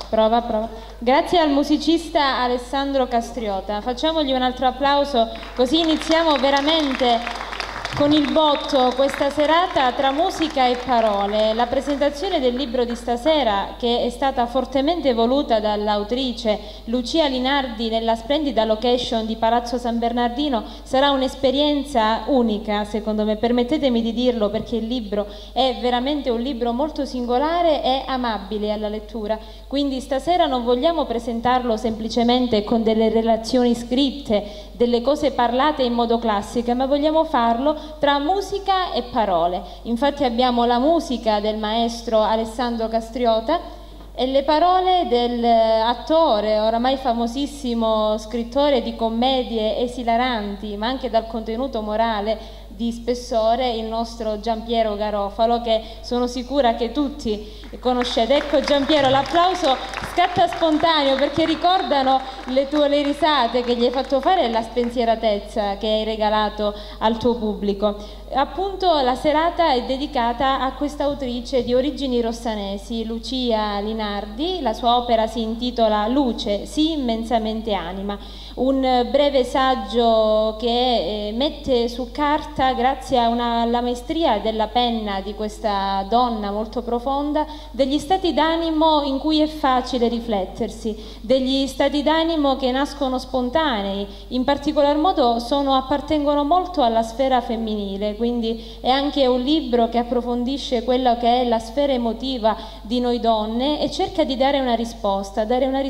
Prova, prova. Grazie al musicista Alessandro Castriota. Facciamogli un altro applauso, così iniziamo veramente con il botto questa serata tra musica e parole. La presentazione del libro di stasera, che è stata fortemente voluta dall'autrice Lucia Linardi nella splendida location di Palazzo San Bernardino, sarà un'esperienza unica, secondo me. Permettetemi di dirlo, perché il libro è veramente un libro molto singolare e amabile alla lettura. Quindi stasera non vogliamo presentarlo semplicemente con delle relazioni scritte, delle cose parlate in modo classico, ma vogliamo farlo tra musica e parole. Infatti abbiamo la musica del maestro Alessandro Castriota e le parole dell'attore, oramai famosissimo scrittore di commedie esilaranti, ma anche dal contenuto morale di spessore, il nostro Giampiero Garofalo, che sono sicura che tutti conoscete. Ecco Giampiero, l'applauso scatta spontaneo perché ricordano le tue risate che gli hai fatto fare e la spensieratezza che hai regalato al tuo pubblico. Appunto la serata è dedicata a questa autrice di origini rossanesi, Lucia Linardi. La sua opera si intitola Luce, sì immensamente anima, un breve saggio che mette su carta, grazie alla maestria della penna di questa donna molto profonda, degli stati d'animo in cui è facile riflettersi, degli stati d'animo che nascono spontanei, in particolar modo appartengono molto alla sfera femminile, quindi è anche un libro che approfondisce quella che è la sfera emotiva di noi donne e cerca di dare una risposta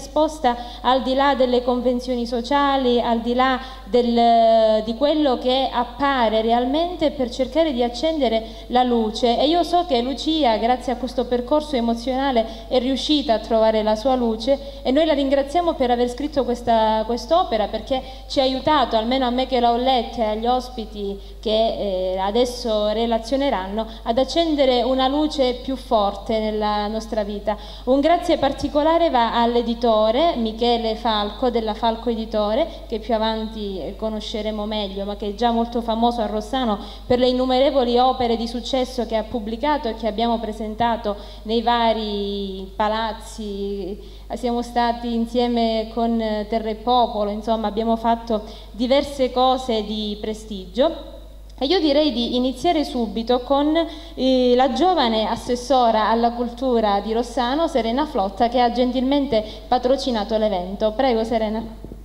al di là delle convenzioni sociali, al di là di quello che appare realmente, per cercare di accendere la luce. E io so che Lucia, grazie a questo percorso emozionale, è riuscita a trovare la sua luce, e noi la ringraziamo per aver scritto quest'opera, perché ci ha aiutato, almeno a me che l'ho letta e agli ospiti che adesso relazioneranno, ad accendere una luce più forte nella nostra vita. Un grazie particolare va all'editore Michele Falco della Falco Editore, che più avanti conosceremo meglio, ma che è già molto famoso a Rossano per le innumerevoli opere di successo che ha pubblicato e che abbiamo presentato nei vari palazzi. Siamo stati insieme con Terra e Popolo, insomma abbiamo fatto diverse cose di prestigio. E io direi di iniziare subito con la giovane assessora alla cultura di Rossano, Serena Flotta, che ha gentilmente patrocinato l'evento. Prego Serena.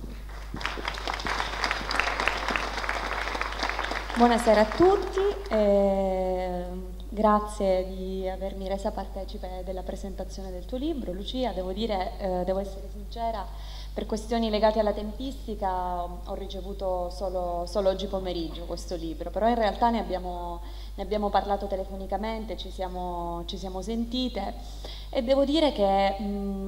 Buonasera a tutti, grazie di avermi resa partecipe della presentazione del tuo libro. Lucia, devo essere sincera, per questioni legate alla tempistica ho ricevuto solo oggi pomeriggio questo libro, però in realtà ne abbiamo parlato telefonicamente, ci siamo sentite, e devo dire che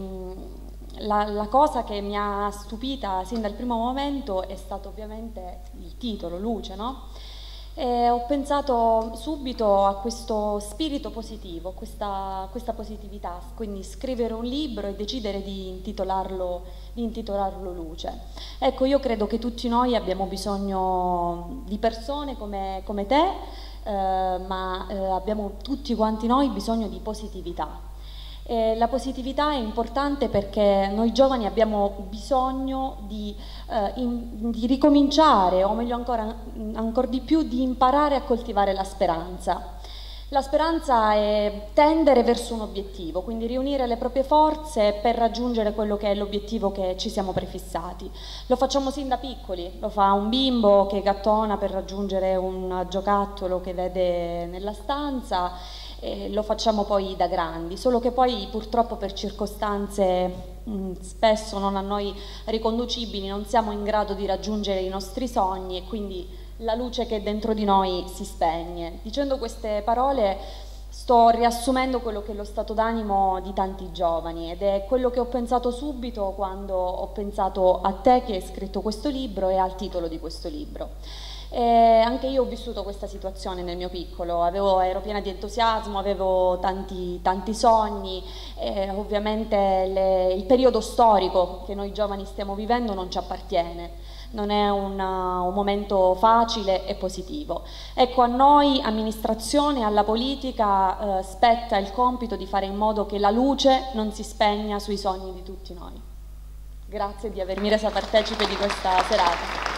la cosa che mi ha stupita sin dal primo momento è stato ovviamente il titolo, Luce, no? E ho pensato subito a questo spirito positivo, questa positività, quindi scrivere un libro e decidere di intitolarlo Luce. Ecco, io credo che tutti noi abbiamo bisogno di persone come te, ma abbiamo tutti quanti noi bisogno di positività. La positività è importante perché noi giovani abbiamo bisogno di ricominciare, o meglio ancora di più, di imparare a coltivare la speranza. La speranza è tendere verso un obiettivo, quindi riunire le proprie forze per raggiungere quello che è l'obiettivo che ci siamo prefissati. Lo facciamo sin da piccoli, lo fa un bimbo che gattona per raggiungere un giocattolo che vede nella stanza, e lo facciamo poi da grandi, solo che poi purtroppo per circostanze spesso non a noi riconducibili non siamo in grado di raggiungere i nostri sogni, e quindi la luce che è dentro di noi si spegne. Dicendo queste parole sto riassumendo quello che è lo stato d'animo di tanti giovani, ed è quello che ho pensato subito quando ho pensato a te che hai scritto questo libro e al titolo di questo libro. Anche io ho vissuto questa situazione nel mio piccolo, ero piena di entusiasmo, avevo tanti sogni, ovviamente il periodo storico che noi giovani stiamo vivendo non ci appartiene. non è un momento facile e positivo. Ecco, a noi, amministrazione, alla politica, spetta il compito di fare in modo che la luce non si spegna sui sogni di tutti noi. Grazie di avermi resa partecipe di questa serata.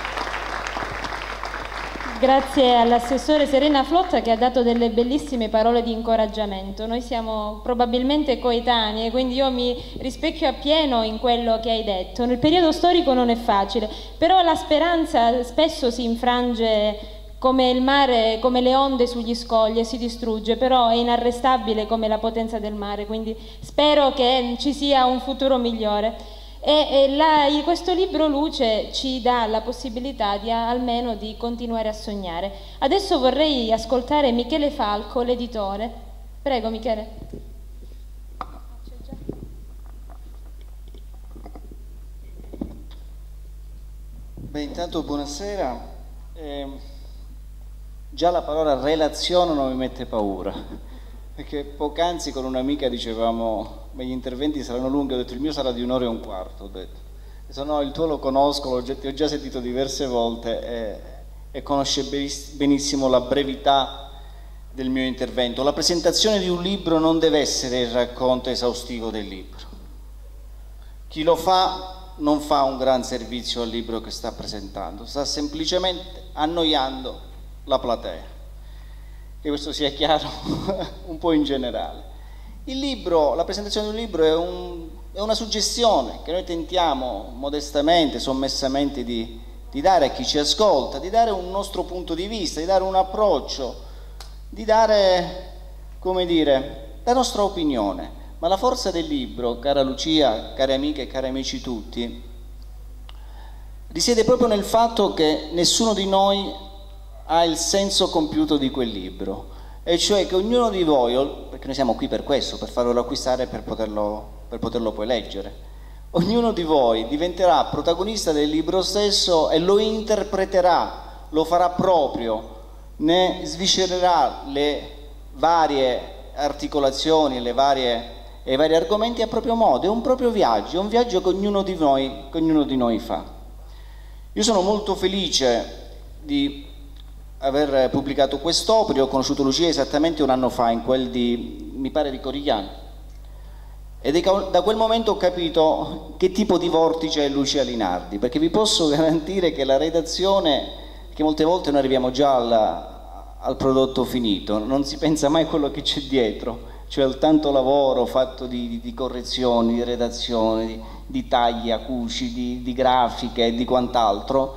Grazie all'assessore Serena Flotta che ha dato delle bellissime parole di incoraggiamento. Noi siamo probabilmente coetanee, quindi io mi rispecchio appieno in quello che hai detto. Nel periodo storico non è facile, però la speranza spesso si infrange come il mare, come le onde sugli scogli e si distrugge, però è inarrestabile come la potenza del mare, quindi spero che ci sia un futuro migliore. Questo libro Luce ci dà la possibilità almeno di continuare a sognare. Adesso vorrei ascoltare Michele Falco, l'editore. Prego Michele. Beh, intanto buonasera. Già la parola relazione non mi mette paura, perché poc'anzi con un'amica dicevamo ma gli interventi saranno lunghi, ho detto il mio sarà di 1 ora e un quarto, ho detto. Se no il tuo lo conosco, ti ho già sentito diverse volte e conosce benissimo la brevità del mio intervento. La presentazione di un libro non deve essere il racconto esaustivo del libro. Chi lo fa non fa un gran servizio al libro che sta presentando, sta semplicemente annoiando la platea. Che questo sia chiaro un po' in generale. Il libro, la presentazione di un libro è una suggestione che noi tentiamo modestamente, sommessamente di dare a chi ci ascolta, di dare un nostro punto di vista, di dare un approccio, di dare, come dire, la nostra opinione. Ma la forza del libro, cara Lucia, care amiche e cari amici tutti, risiede proprio nel fatto che nessuno di noi ha il senso compiuto di quel libro. E cioè che ognuno di voi, perché noi siamo qui per questo, per farvelo acquistare e per poterlo poi leggere, ognuno di voi diventerà protagonista del libro stesso e lo interpreterà, lo farà proprio, ne sviscererà le varie articolazioni, i vari argomenti a proprio modo. È un proprio viaggio, è un viaggio che ognuno di noi fa. Io sono molto felice di aver pubblicato quest'opera. Ho conosciuto Lucia esattamente 1 anno fa, in quel mi pare di Corigliano, e da quel momento ho capito che tipo di vortice è Lucia Linardi, perché vi posso garantire che la redazione, che molte volte noi arriviamo già al prodotto finito, non si pensa mai a quello che c'è dietro, cioè al tanto lavoro fatto di correzioni, di redazione, di tagli, acuci, di grafiche e di quant'altro.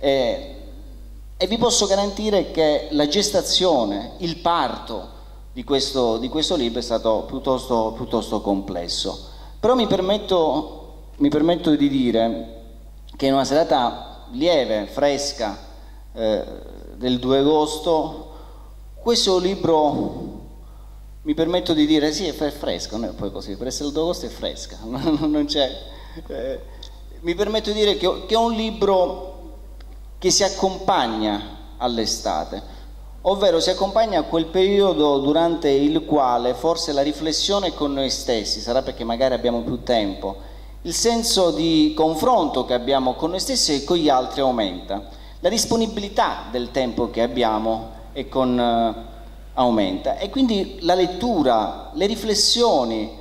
E vi posso garantire che la gestazione, il parto di questo libro è stato piuttosto complesso. Però mi permetto di dire che in una serata lieve, fresca, del 2 agosto, questo libro, mi permetto di dire, sì, è fresco, non è poi così, per essere il 2 agosto è fresca, non c'è. Mi permetto di dire che è un libro che si accompagna all'estate, ovvero si accompagna a quel periodo durante il quale forse la riflessione con noi stessi, sarà perché magari abbiamo più tempo, il senso di confronto che abbiamo con noi stessi e con gli altri aumenta, la disponibilità del tempo che abbiamo aumenta, e quindi la lettura, le riflessioni,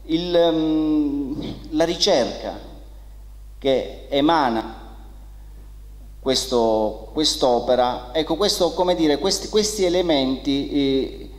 la ricerca che emana quest'opera, ecco, questi elementi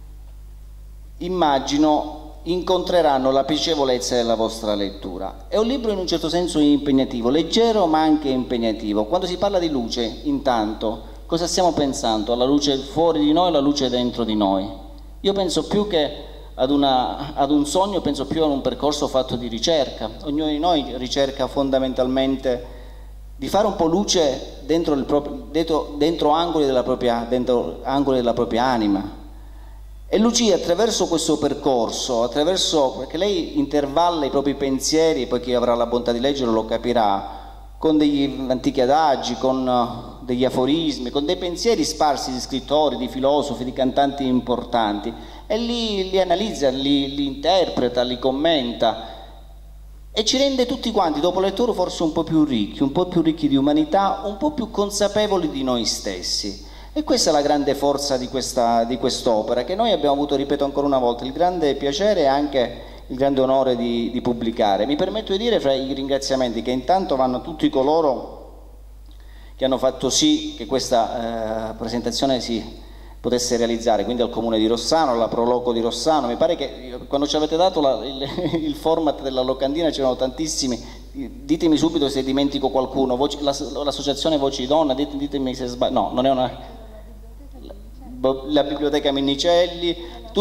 immagino incontreranno la piacevolezza della vostra lettura. È un libro in un certo senso impegnativo, leggero ma anche impegnativo. Quando si parla di luce, intanto, cosa stiamo pensando? Alla luce fuori di noi, alla luce dentro di noi? Io penso più che ad un sogno, penso più ad un percorso fatto di ricerca. Ognuno di noi ricerca fondamentalmente di fare un po' luce dentro angoli della propria anima. E Lucia, attraverso questo percorso, perché lei intervalla i propri pensieri, poi chi avrà la bontà di leggerlo lo capirà, con degli antichi adagi, con degli aforismi, con dei pensieri sparsi di scrittori, di filosofi, di cantanti importanti, e li analizza, li interpreta, li commenta. e ci rende tutti quanti, dopo la lettura, forse un po' più ricchi di umanità, un po' più consapevoli di noi stessi. E questa è la grande forza di quest'opera, che noi abbiamo avuto, ripeto ancora una volta, il grande piacere e anche il grande onore di pubblicare. Mi permetto di dire, fra i ringraziamenti, che intanto vanno a tutti coloro che hanno fatto sì che questa presentazione si potesse realizzare, quindi al Comune di Rossano, alla Proloco di Rossano. Mi pare che quando ci avete dato il format della locandina c'erano tantissimi, ditemi subito se dimentico qualcuno, l'associazione Voci Donna, ditemi se sbaglio, no, non è la Biblioteca Minnicelli,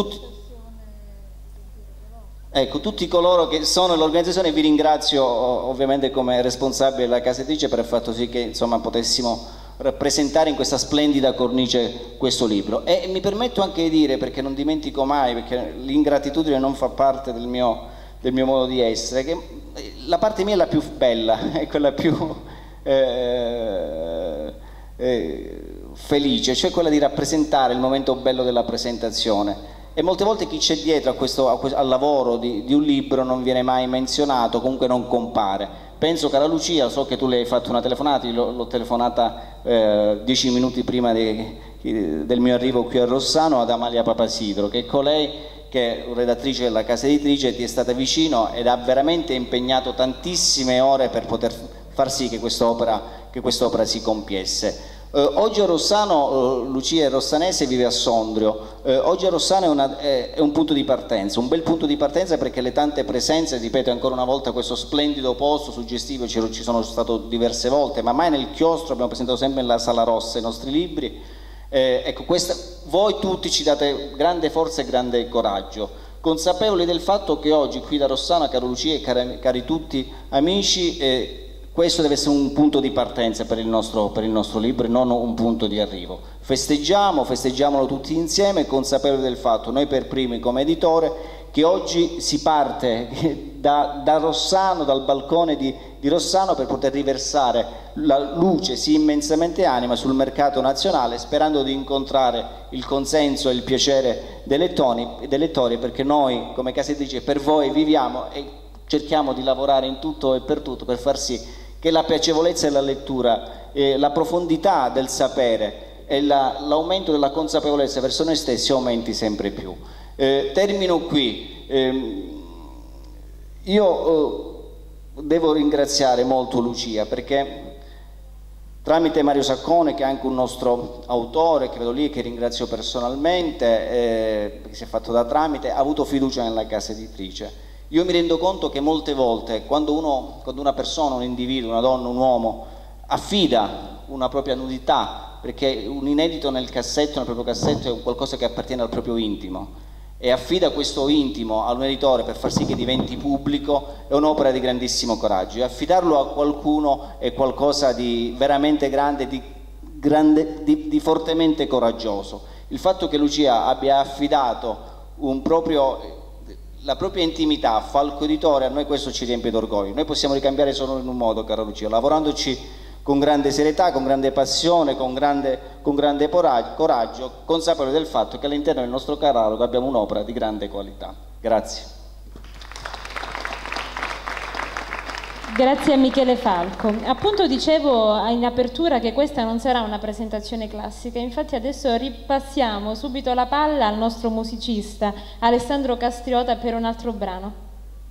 ecco, tutti coloro che sono nell'organizzazione. Vi ringrazio ovviamente come responsabile della casa editrice per aver fatto sì che insomma potessimo rappresentare in questa splendida cornice questo libro. E mi permetto anche di dire, perché non dimentico mai, perché l'ingratitudine non fa parte del mio modo di essere, che la parte mia è la più bella, è quella più felice, cioè quella di rappresentare il momento bello della presentazione. E molte volte chi c'è dietro al lavoro di un libro non viene mai menzionato, comunque non compare. Penso, cara Lucia, so che tu le hai fatto una telefonata, io l'ho telefonata 10 minuti prima del mio arrivo qui a Rossano, ad Amalia Papasidro, che è colei che è redattrice della casa editrice, ti è stata vicino ed ha veramente impegnato tantissime ore per poter far sì che quest'opera si compiesse. Oggi a Rossano, Lucia è rossanese e vive a Sondrio. Oggi a Rossano è un punto di partenza, un bel punto di partenza, perché le tante presenze, ripeto ancora una volta, questo splendido posto suggestivo, ci sono stato diverse volte, ma mai nel chiostro, abbiamo presentato sempre nella Sala Rossa i nostri libri. Ecco, voi tutti ci date grande forza e grande coraggio, consapevoli del fatto che oggi qui da Rossano, caro Lucia e cari tutti amici, questo deve essere un punto di partenza per il nostro libro e non un punto di arrivo. Festeggiamolo tutti insieme, consapevoli del fatto, noi per primi come editore, che oggi si parte da Rossano, dal balcone di Rossano, per poter riversare la luce sì immensamente anima sul mercato nazionale, sperando di incontrare il consenso e il piacere dei lettori, perché noi come casa editrice per voi viviamo e cerchiamo di lavorare in tutto e per tutto per far sì che la piacevolezza della lettura, la profondità del sapere e l'aumento della consapevolezza verso noi stessi aumenti sempre più. Termino qui. Io devo ringraziare molto Lucia, perché tramite Mario Saccone, che è anche un nostro autore, credo lì, che ringrazio personalmente, che si è fatto da tramite, ha avuto fiducia nella casa editrice. Io mi rendo conto che molte volte quando una persona, un individuo, una donna, un uomo affida una propria nudità, perché un inedito nel proprio cassetto è qualcosa che appartiene al proprio intimo, e affida questo intimo a un editore per far sì che diventi pubblico, è un'opera di grandissimo coraggio, e affidarlo a qualcuno è qualcosa di veramente grande, di fortemente coraggioso. Il fatto che Lucia abbia affidato la propria intimità a Falco Editore, a noi questo ci riempie d'orgoglio. Noi possiamo ricambiare solo in un modo, cara Lucia, lavorandoci con grande serietà, con grande passione, con grande coraggio, consapevoli del fatto che all'interno del nostro catalogo abbiamo un'opera di grande qualità. Grazie. Grazie a Michele Falco. Appunto dicevo in apertura che questa non sarà una presentazione classica, infatti adesso ripassiamo subito la palla al nostro musicista Alessandro Castriota per un altro brano.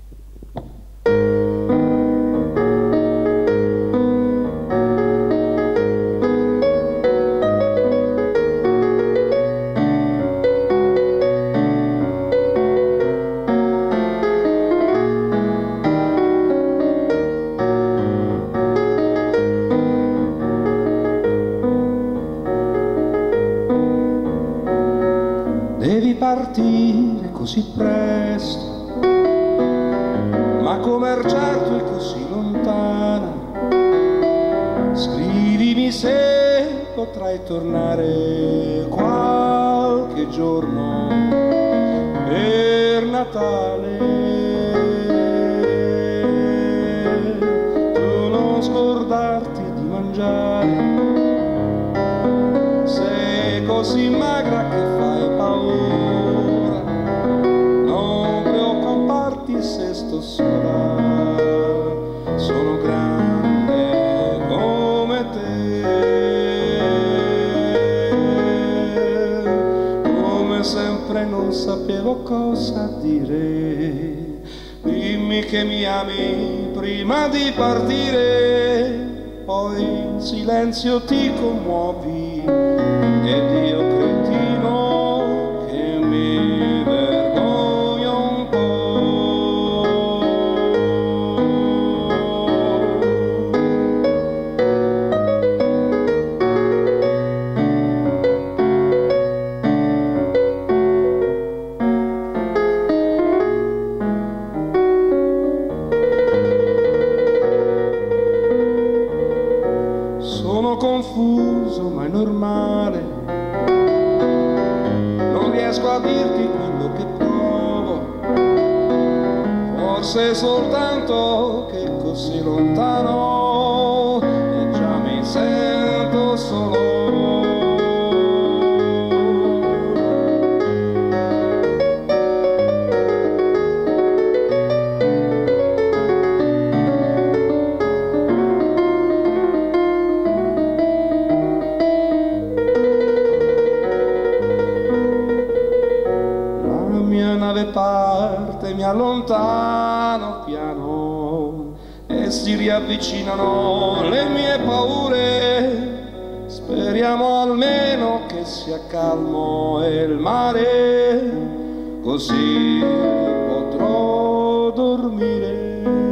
Partire così presto, ma commerciarti è così lontana. Scrivimi se potrai tornare qualche giorno per Natale. Tu non scordarti di mangiare, sei così magra che fai paura. Non preoccuparti se sto sola. cosa dire, dimmi che mi ami prima di partire, poi in silenzio ti commuovi ed io cretino che mi vergogno un po'. Confuso, ma è normale, non riesco a dirti quello che provo, forse soltanto che così lontano e già mi sento solo. Parte, mi allontano piano e si riavvicinano le mie paure. Speriamo almeno che sia calmo il mare, così potrò dormire.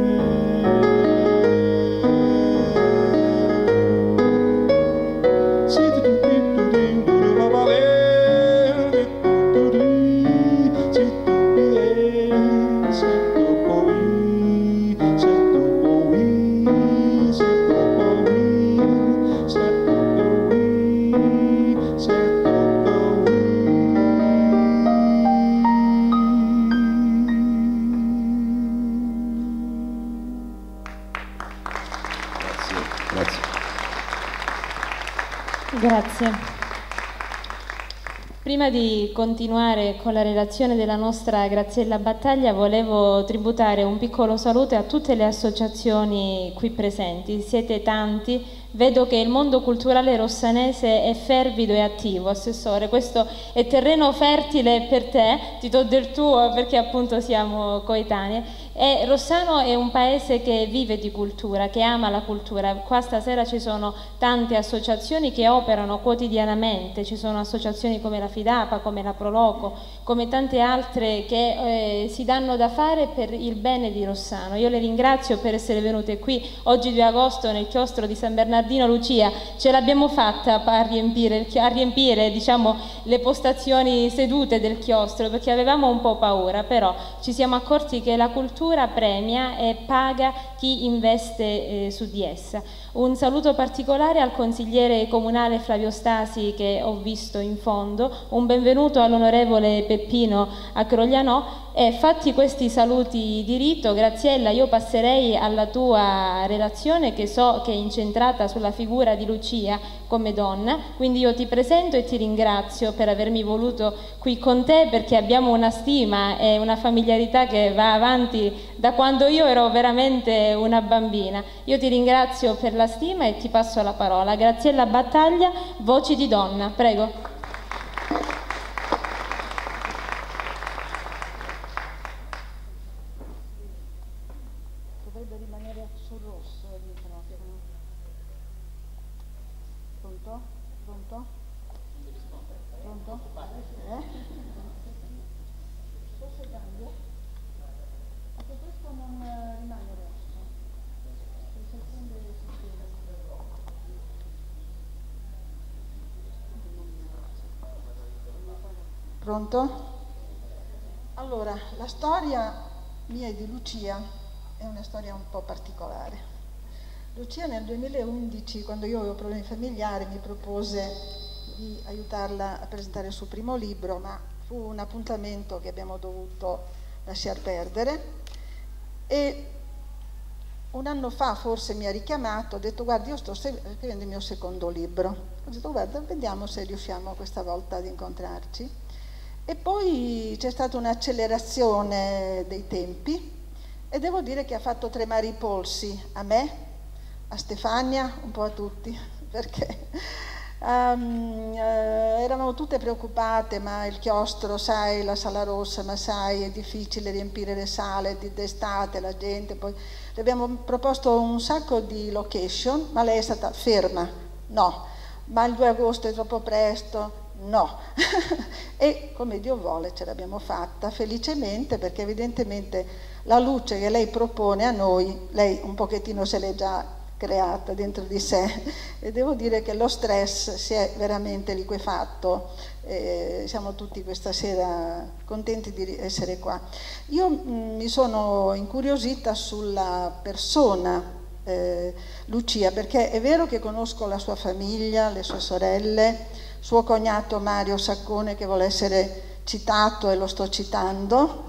Grazie. Prima di continuare con la relazione della nostra Graziella Battaglia, volevo tributare un piccolo saluto a tutte le associazioni qui presenti. Siete tanti, vedo che il mondo culturale rossanese è fervido e attivo. Assessore, questo è terreno fertile per te, ti do del tuo perché appunto siamo coetanei. E Rossano è un paese che vive di cultura, che ama la cultura. Qua stasera ci sono tante associazioni che operano quotidianamente, ci sono associazioni come la Fidapa, come la Proloco, come tante altre che si danno da fare per il bene di Rossano. Io le ringrazio per essere venute qui oggi 2 agosto nel chiostro di San Bernardino Lucia. Ce l'abbiamo fatta a riempire diciamo, le postazioni sedute del chiostro, perché avevamo un po' paura, però ci siamo accorti che la cultura premia e paga chi investe su di essa. Un saluto particolare al consigliere comunale Flavio Stasi, che ho visto in fondo, un benvenuto all'onorevole Peppino Acroglianò. E fatti questi saluti di rito, Graziella, io passerei alla tua relazione, che so che è incentrata sulla figura di Lucia come donna, quindi io ti presento e ti ringrazio per avermi voluto qui con te, perché abbiamo una stima e una familiarità che va avanti da quando io ero veramente una bambina. Io ti ringrazio per la stima e ti passo la parola. Graziella Battaglia, Voci di Donna, prego. Pronto? Allora, la storia mia e di Lucia è una storia un po' particolare. Lucia nel 2011, quando io avevo problemi familiari, mi propose di aiutarla a presentare il suo primo libro, ma fu un appuntamento che abbiamo dovuto lasciar perdere, e un anno fa forse mi ha richiamato, ha detto: guardi, io sto scrivendo il mio secondo libro. Ho detto: guarda, vediamo se riusciamo questa volta ad incontrarci. E poi c'è stata un'accelerazione dei tempi e devo dire che ha fatto tremare i polsi a me, a Stefania, un po' a tutti, perché Eravamo tutte preoccupate, ma il chiostro, sai, la sala rossa, ma sai, è difficile riempire le sale d'estate, la gente, poi le abbiamo proposto un sacco di location, ma lei è stata ferma, no, ma il 2 agosto è troppo presto, no. E come Dio vuole ce l'abbiamo fatta felicemente, perché evidentemente la luce che lei propone a noi, lei un pochettino se l'è già creata dentro di sé, e devo dire che lo stress si è veramente liquefatto. Siamo tutti questa sera contenti di essere qua. Io mi sono incuriosita sulla persona Lucia, perché è vero che conosco la sua famiglia, le sue sorelle, suo cognato Mario Saccone, che vuole essere citato e lo sto citando.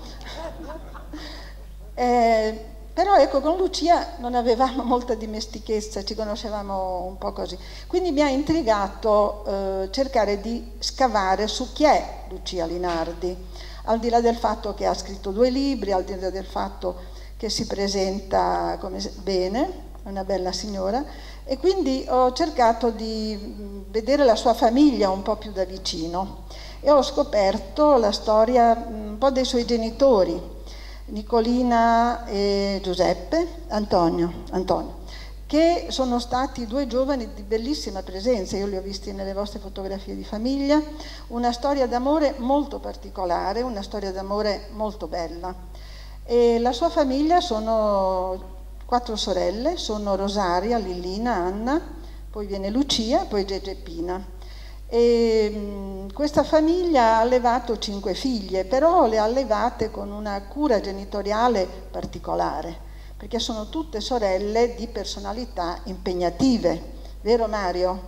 Però ecco, con Lucia non avevamo molta dimestichezza, ci conoscevamo un po' così. Quindi mi ha intrigato cercare di scavare su chi è Lucia Linardi, al di là del fatto che ha scritto 2 libri, al di là del fatto che si presenta come bene, una bella signora, e quindi ho cercato di vedere la sua famiglia un po' più da vicino e ho scoperto la storia un po' dei suoi genitori, Nicolina e Giuseppe, Antonio, che sono stati 2 giovani di bellissima presenza, io li ho visti nelle vostre fotografie di famiglia, una storia d'amore molto particolare, una storia d'amore molto bella. E la sua famiglia sono 4 sorelle, sono Rosaria, Lillina, Anna, poi viene Lucia, poi Gegeppina. E questa famiglia ha allevato 5 figlie, però le ha allevate con una cura genitoriale particolare, perché sono tutte sorelle di personalità impegnative, vero Mario?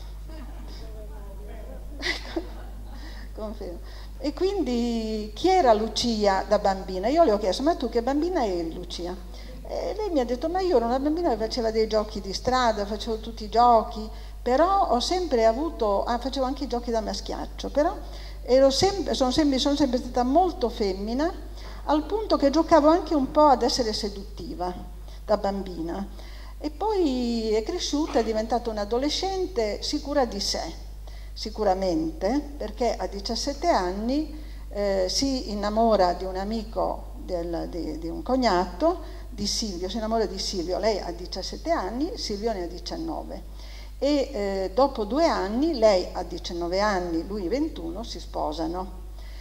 Confermo. E quindi chi era Lucia da bambina? Io le ho chiesto, ma tu che bambina eri, Lucia? E lei mi ha detto, ma io ero una bambina che faceva dei giochi di strada, facevo tutti i giochi, però ho sempre avuto, facevo anche i giochi da maschiaccio, però sono sempre stata molto femmina, al punto che giocavo anche un po' ad essere seduttiva da bambina. E poi è cresciuta, è diventata un'adolescente sicura di sé, sicuramente, perché a 17 anni si innamora di un amico di un cognato, di Silvio, si innamora di Silvio, lei ha 17 anni, Silvio ne ha 19. E dopo 2 anni, lei ha 19 anni, lui 21, si sposano,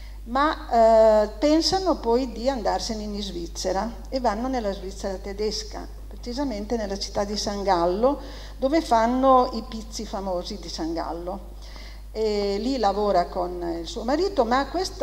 ma pensano poi di andarsene in Svizzera e vanno nella Svizzera tedesca, precisamente nella città di San Gallo, dove fanno i pizzi famosi di San Gallo. E lì lavora con il suo marito, ma questo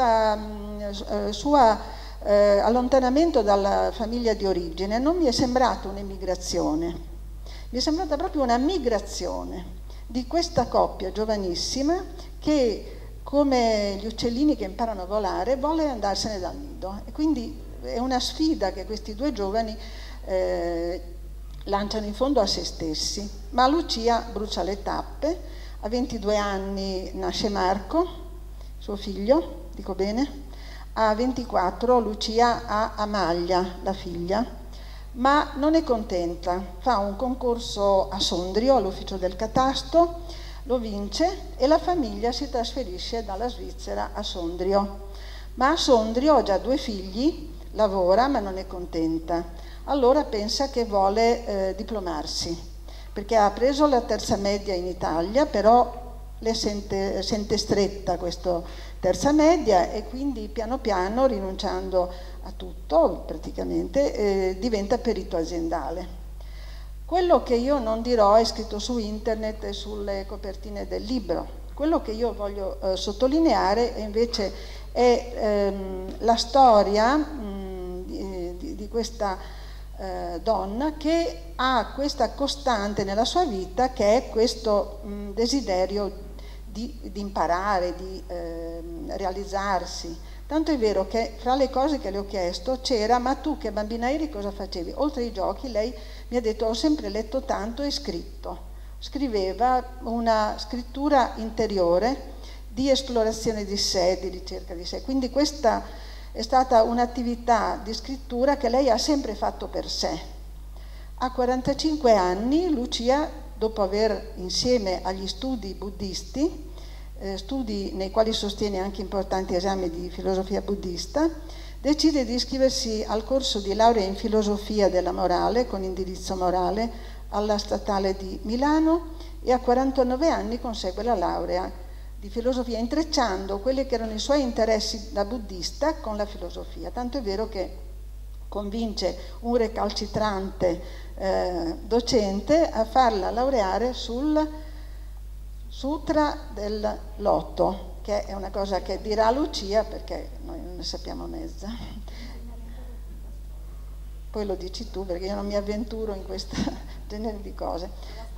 suo allontanamento dalla famiglia di origine non mi è sembrato un'emigrazione. Mi è sembrata proprio una migrazione di questa coppia giovanissima che, come gli uccellini che imparano a volare, vuole andarsene dal nido. E quindi è una sfida che questi 2 giovani lanciano in fondo a se stessi. Ma Lucia brucia le tappe, a 22 anni nasce Marco, suo figlio, dico bene? A 24 Lucia ha Amalia, la figlia, ma non è contenta, fa un concorso a Sondrio, all'ufficio del catasto, lo vince e la famiglia si trasferisce dalla Svizzera a Sondrio. Ma a Sondrio ha già 2 figli, lavora ma non è contenta. Allora pensa che vuole diplomarsi, perché ha preso la terza media in Italia, però le sente stretta questa terza media e quindi piano piano, rinunciando a tutto praticamente, diventa perito aziendale. Quello che io non dirò è scritto su internet e sulle copertine del libro. Quello che io voglio sottolineare invece è la storia di questa donna che ha questa costante nella sua vita, che è questo desiderio di imparare, di realizzarsi. Tanto è vero che fra le cose che le ho chiesto c'era: ma tu che bambina eri cosa facevi? Oltre ai giochi lei mi ha detto: ho sempre letto tanto e scritto. Scriveva una scrittura interiore di esplorazione di sé, di ricerca di sé. Quindi questa è stata un'attività di scrittura che lei ha sempre fatto per sé. A 45 anni Lucia dopo aver insieme agli studi buddisti, studi nei quali sostiene anche importanti esami di filosofia buddista, decide di iscriversi al corso di laurea in filosofia della morale con indirizzo morale alla Statale di Milano e a 49 anni consegue la laurea di filosofia, intrecciando quelli che erano i suoi interessi da buddista con la filosofia, tanto è vero che convince un recalcitrante docente a farla laureare sul Sutra del Lotto, che è una cosa che dirà Lucia perché noi non ne sappiamo mezza. Poi lo dici tu perché io non mi avventuro in questo genere di cose.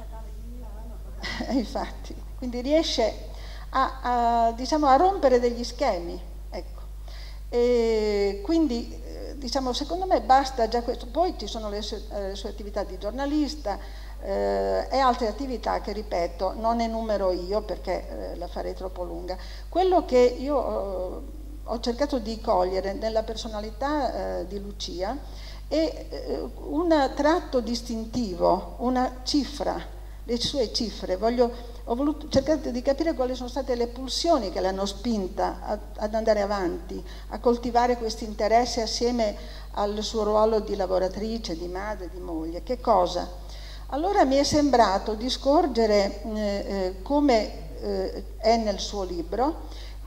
Infatti, quindi riesce diciamo, a rompere degli schemi, ecco. E quindi diciamo, secondo me basta già questo. Poi ci sono le sue attività di giornalista e altre attività che, ripeto, non enumero io perché la farei troppo lunga. Quello che io ho cercato di cogliere nella personalità di Lucia è un tratto distintivo, una cifra, le sue cifre. Ho voluto cercare di capire quali sono state le pulsioni che l'hanno spinta ad andare avanti, a coltivare questi interessi assieme al suo ruolo di lavoratrice, di madre, di moglie. Che cosa? Allora mi è sembrato di scorgere come è nel suo libro,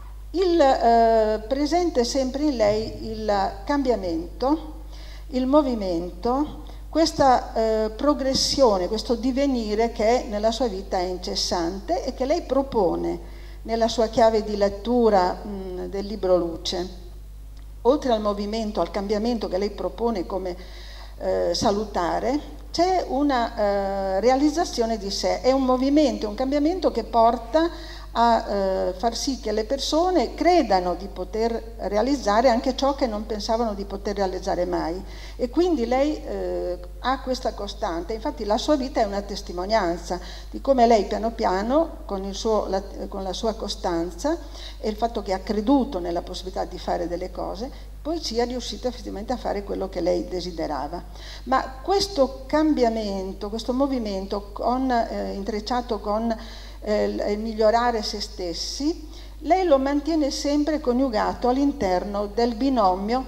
presente sempre in lei il cambiamento, il movimento, questa progressione, questo divenire che nella sua vita è incessante e che lei propone nella sua chiave di lettura del libro Luce. Oltre al movimento, al cambiamento che lei propone come salutare, c'è una realizzazione di sé, è un movimento, un cambiamento che porta a far sì che le persone credano di poter realizzare anche ciò che non pensavano di poter realizzare mai, e quindi lei ha questa costante. Infatti la sua vita è una testimonianza di come lei piano piano con la sua costanza e il fatto che ha creduto nella possibilità di fare delle cose poi sia riuscita effettivamente a fare quello che lei desiderava. Ma questo cambiamento, questo movimento intrecciato con il migliorare se stessi, lei lo mantiene sempre coniugato all'interno del binomio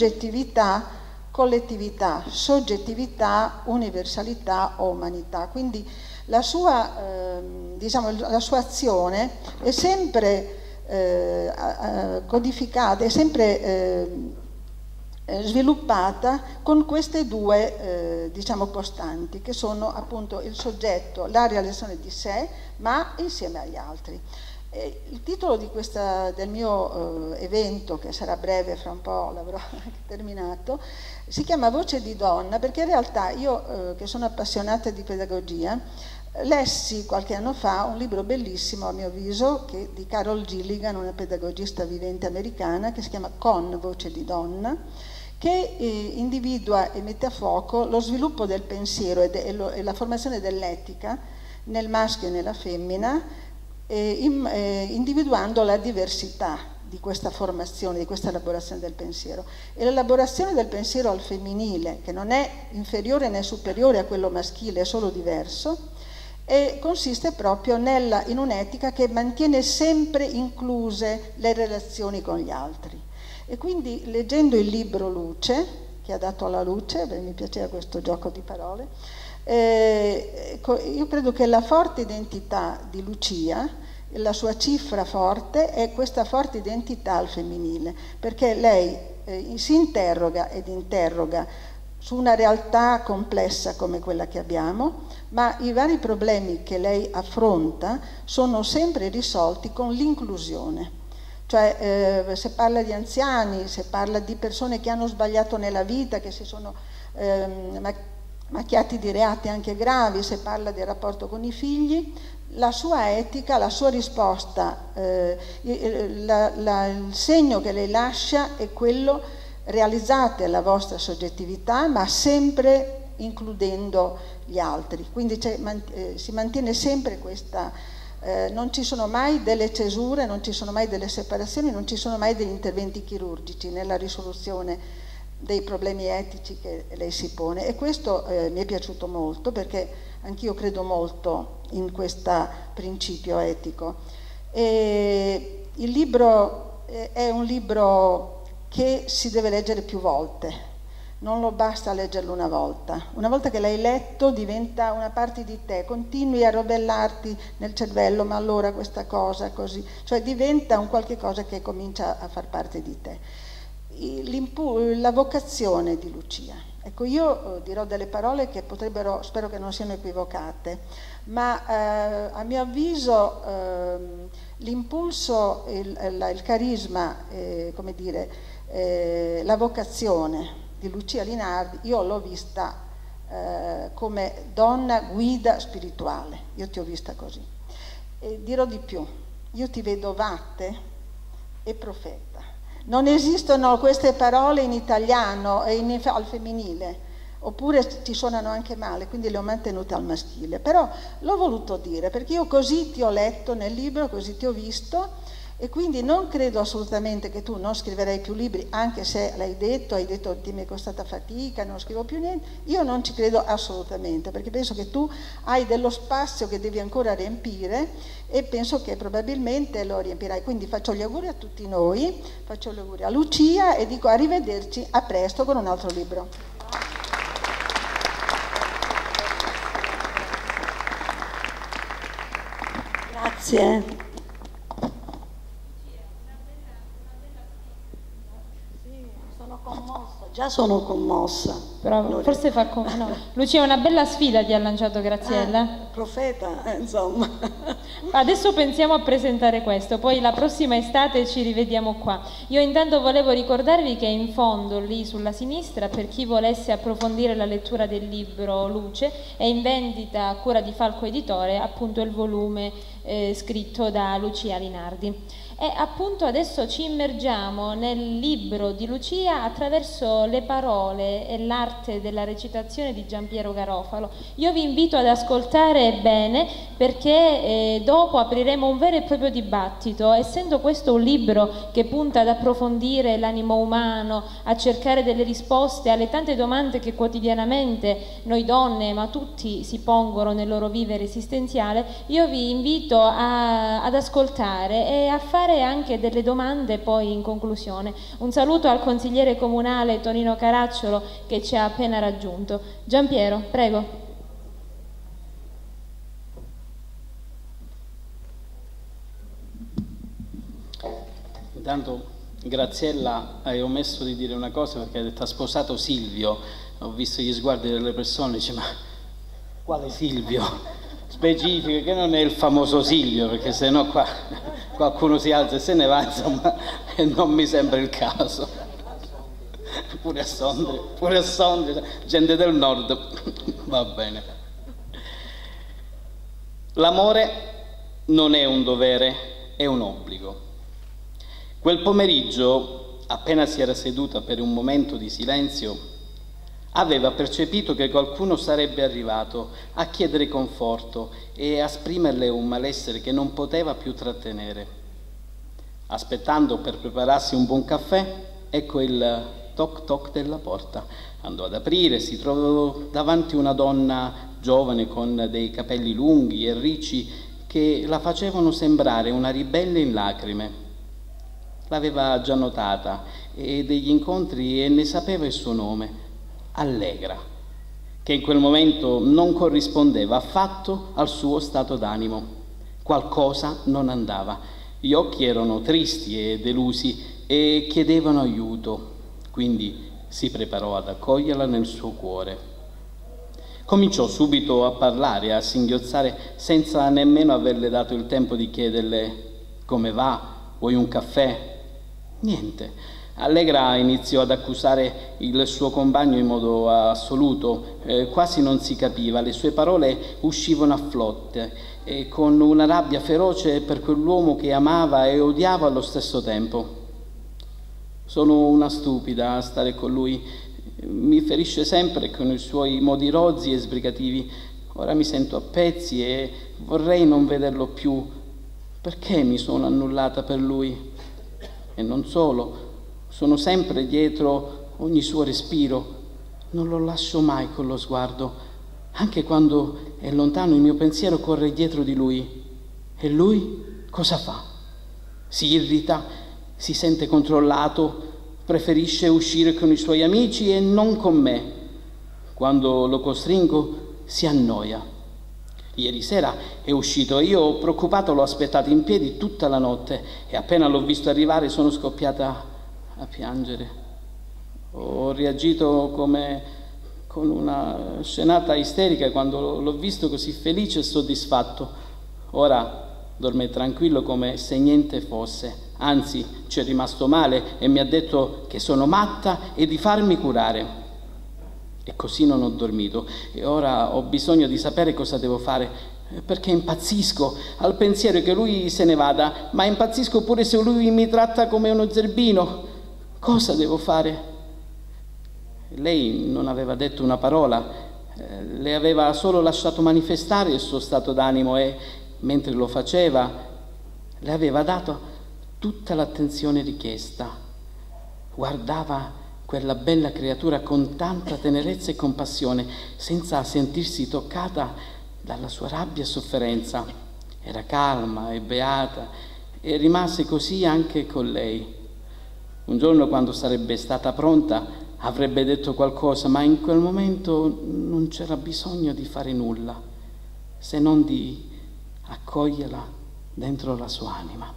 soggettività-collettività, soggettività, universalità o umanità. Quindi la sua, diciamo, la sua azione è sempre codificata, è sempre sviluppata con queste due diciamo costanti, che sono appunto il soggetto, la realizzazione di sé, ma insieme agli altri. Il titolo del mio evento, che sarà breve, fra un po' l'avrò terminato, si chiama Voce di donna, perché in realtà io che sono appassionata di pedagogia lessi qualche anno fa un libro bellissimo, a mio avviso, di Carol Gilligan, una pedagogista vivente americana, che si chiama Con Voce di donna, che individua e mette a fuoco lo sviluppo del pensiero e la formazione dell'etica nel maschio e nella femmina, individuando la diversità di questa formazione, di questa elaborazione del pensiero. E l'elaborazione del pensiero al femminile, che non è inferiore né superiore a quello maschile, è solo diverso, e consiste proprio in un'etica che mantiene sempre incluse le relazioni con gli altri. E quindi, leggendo il libro Luce, che ha dato alla luce, mi piaceva questo gioco di parole, io credo che la forte identità di Lucia, la sua cifra forte, è questa forte identità al femminile, perché lei si interroga ed interroga su una realtà complessa come quella che abbiamo, ma i vari problemi che lei affronta sono sempre risolti con l'inclusione. Cioè se parla di anziani, se parla di persone che hanno sbagliato nella vita, che si sono macchiati di reati anche gravi, se parla del rapporto con i figli, la sua etica, la sua risposta, il segno che lei lascia è quello: realizzate la vostra soggettività, ma sempre includendo gli altri. Quindi si mantiene sempre questa, non ci sono mai delle cesure, non ci sono mai delle separazioni, non ci sono mai degli interventi chirurgici nella risoluzione dei problemi etici che lei si pone, e questo mi è piaciuto molto, perché anch'io credo molto in questo principio etico. E il libro è un libro che si deve leggere più volte, non lo basta leggerlo una volta che l'hai letto diventa una parte di te, continui a robellarti nel cervello, ma allora questa cosa così, cioè diventa un qualche cosa che comincia a far parte di te. La vocazione di Lucia, ecco, io dirò delle parole che potrebbero, spero che non siano equivocate, ma a mio avviso l'impulso, il carisma, come dire, la vocazione di Lucia Linardi, io l'ho vista come donna guida spirituale, io ti ho vista così. E dirò di più, io ti vedo vatte e profeta. Non esistono queste parole in italiano e al femminile, oppure ti suonano anche male, quindi le ho mantenute al maschile, però l'ho voluto dire perché io così ti ho letto nel libro, così ti ho visto, e quindi non credo assolutamente che tu non scriverai più libri, anche se l'hai detto, hai detto ti mi è costata fatica, non scrivo più niente. Io non ci credo assolutamente, perché penso che tu hai dello spazio che devi ancora riempire e penso che probabilmente lo riempirai. Quindi faccio gli auguri a tutti noi, faccio gli auguri a Lucia e dico arrivederci, a presto con un altro libro. Grazie. Già sono commossa. Però forse fa no. Lucia, una bella sfida ti ha lanciato Graziella. Profeta, insomma. Adesso pensiamo a presentare questo, poi la prossima estate ci rivediamo qua. Io intanto volevo ricordarvi che in fondo, lì sulla sinistra, per chi volesse approfondire la lettura del libro Luce, è in vendita a cura di Falco Editore appunto il volume scritto da Lucia Linardi. E appunto adesso ci immergiamo nel libro di Lucia attraverso le parole e l'arte della recitazione di Giampiero Garofalo. Io vi invito ad ascoltare bene, perché dopo apriremo un vero e proprio dibattito. Essendo questo un libro che punta ad approfondire l'animo umano, a cercare delle risposte alle tante domande che quotidianamente noi donne, ma tutti, si pongono nel loro vivere esistenziale, io vi invito ad ascoltare e a fare anche delle domande poi in conclusione. Un saluto al consigliere comunale Tonino Caracciolo che ci ha appena raggiunto. Giampiero, prego. Intanto Graziella, hai omesso di dire una cosa, perché hai detto ha sposato Silvio. Ho visto gli sguardi delle persone, dice ma quale Silvio? Specifico che non è il famoso Silvio, perché sennò qua qualcuno si alza e se ne va, insomma, e non mi sembra il caso. Pure a Sondrio, gente del nord, va bene. L'amore non è un dovere, è un obbligo. Quel pomeriggio, appena si era seduta per un momento di silenzio, aveva percepito che qualcuno sarebbe arrivato a chiedere conforto e a esprimerle un malessere che non poteva più trattenere. Aspettando per prepararsi un buon caffè, ecco il toc toc della porta. Andò ad aprire, si trovò davanti una donna giovane con dei capelli lunghi e ricci che la facevano sembrare una ribelle in lacrime. L'aveva già notata e degli incontri e ne sapeva il suo nome, Allegra, che in quel momento non corrispondeva affatto al suo stato d'animo. Qualcosa non andava. Gli occhi erano tristi e delusi e chiedevano aiuto, quindi si preparò ad accoglierla nel suo cuore. Cominciò subito a parlare, a singhiozzare, senza nemmeno averle dato il tempo di chiederle come va, vuoi un caffè? Niente. Allegra iniziò ad accusare il suo compagno in modo assoluto, quasi non si capiva, le sue parole uscivano a flotte, con una rabbia feroce per quell'uomo che amava e odiava allo stesso tempo. Sono una stupida a stare con lui, mi ferisce sempre con i suoi modi rozzi e sbrigativi, ora mi sento a pezzi e vorrei non vederlo più, perché mi sono annullata per lui? E non solo, sono sempre dietro ogni suo respiro. Non lo lascio mai con lo sguardo. Anche quando è lontano il mio pensiero corre dietro di lui. E lui cosa fa? Si irrita, si sente controllato, preferisce uscire con i suoi amici e non con me. Quando lo costringo si annoia. Ieri sera è uscito, io preoccupato l'ho aspettato in piedi tutta la notte e appena l'ho visto arrivare sono scoppiata a piangere. Ho reagito come con una scenata isterica quando l'ho visto così felice e soddisfatto. Ora dorme tranquillo come se niente fosse, anzi ci è rimasto male e mi ha detto che sono matta e di farmi curare. E così non ho dormito e ora ho bisogno di sapere cosa devo fare, perché impazzisco al pensiero che lui se ne vada, ma impazzisco pure se lui mi tratta come uno zerbino. Cosa devo fare? Lei non aveva detto una parola, le aveva solo lasciato manifestare il suo stato d'animo e, mentre lo faceva, le aveva dato tutta l'attenzione richiesta. Guardava quella bella creatura con tanta tenerezza e compassione, senza sentirsi toccata dalla sua rabbia e sofferenza. Era calma e beata e rimase così anche con lei. Un giorno, quando sarebbe stata pronta, avrebbe detto qualcosa, ma in quel momento non c'era bisogno di fare nulla, se non di accoglierla dentro la sua anima.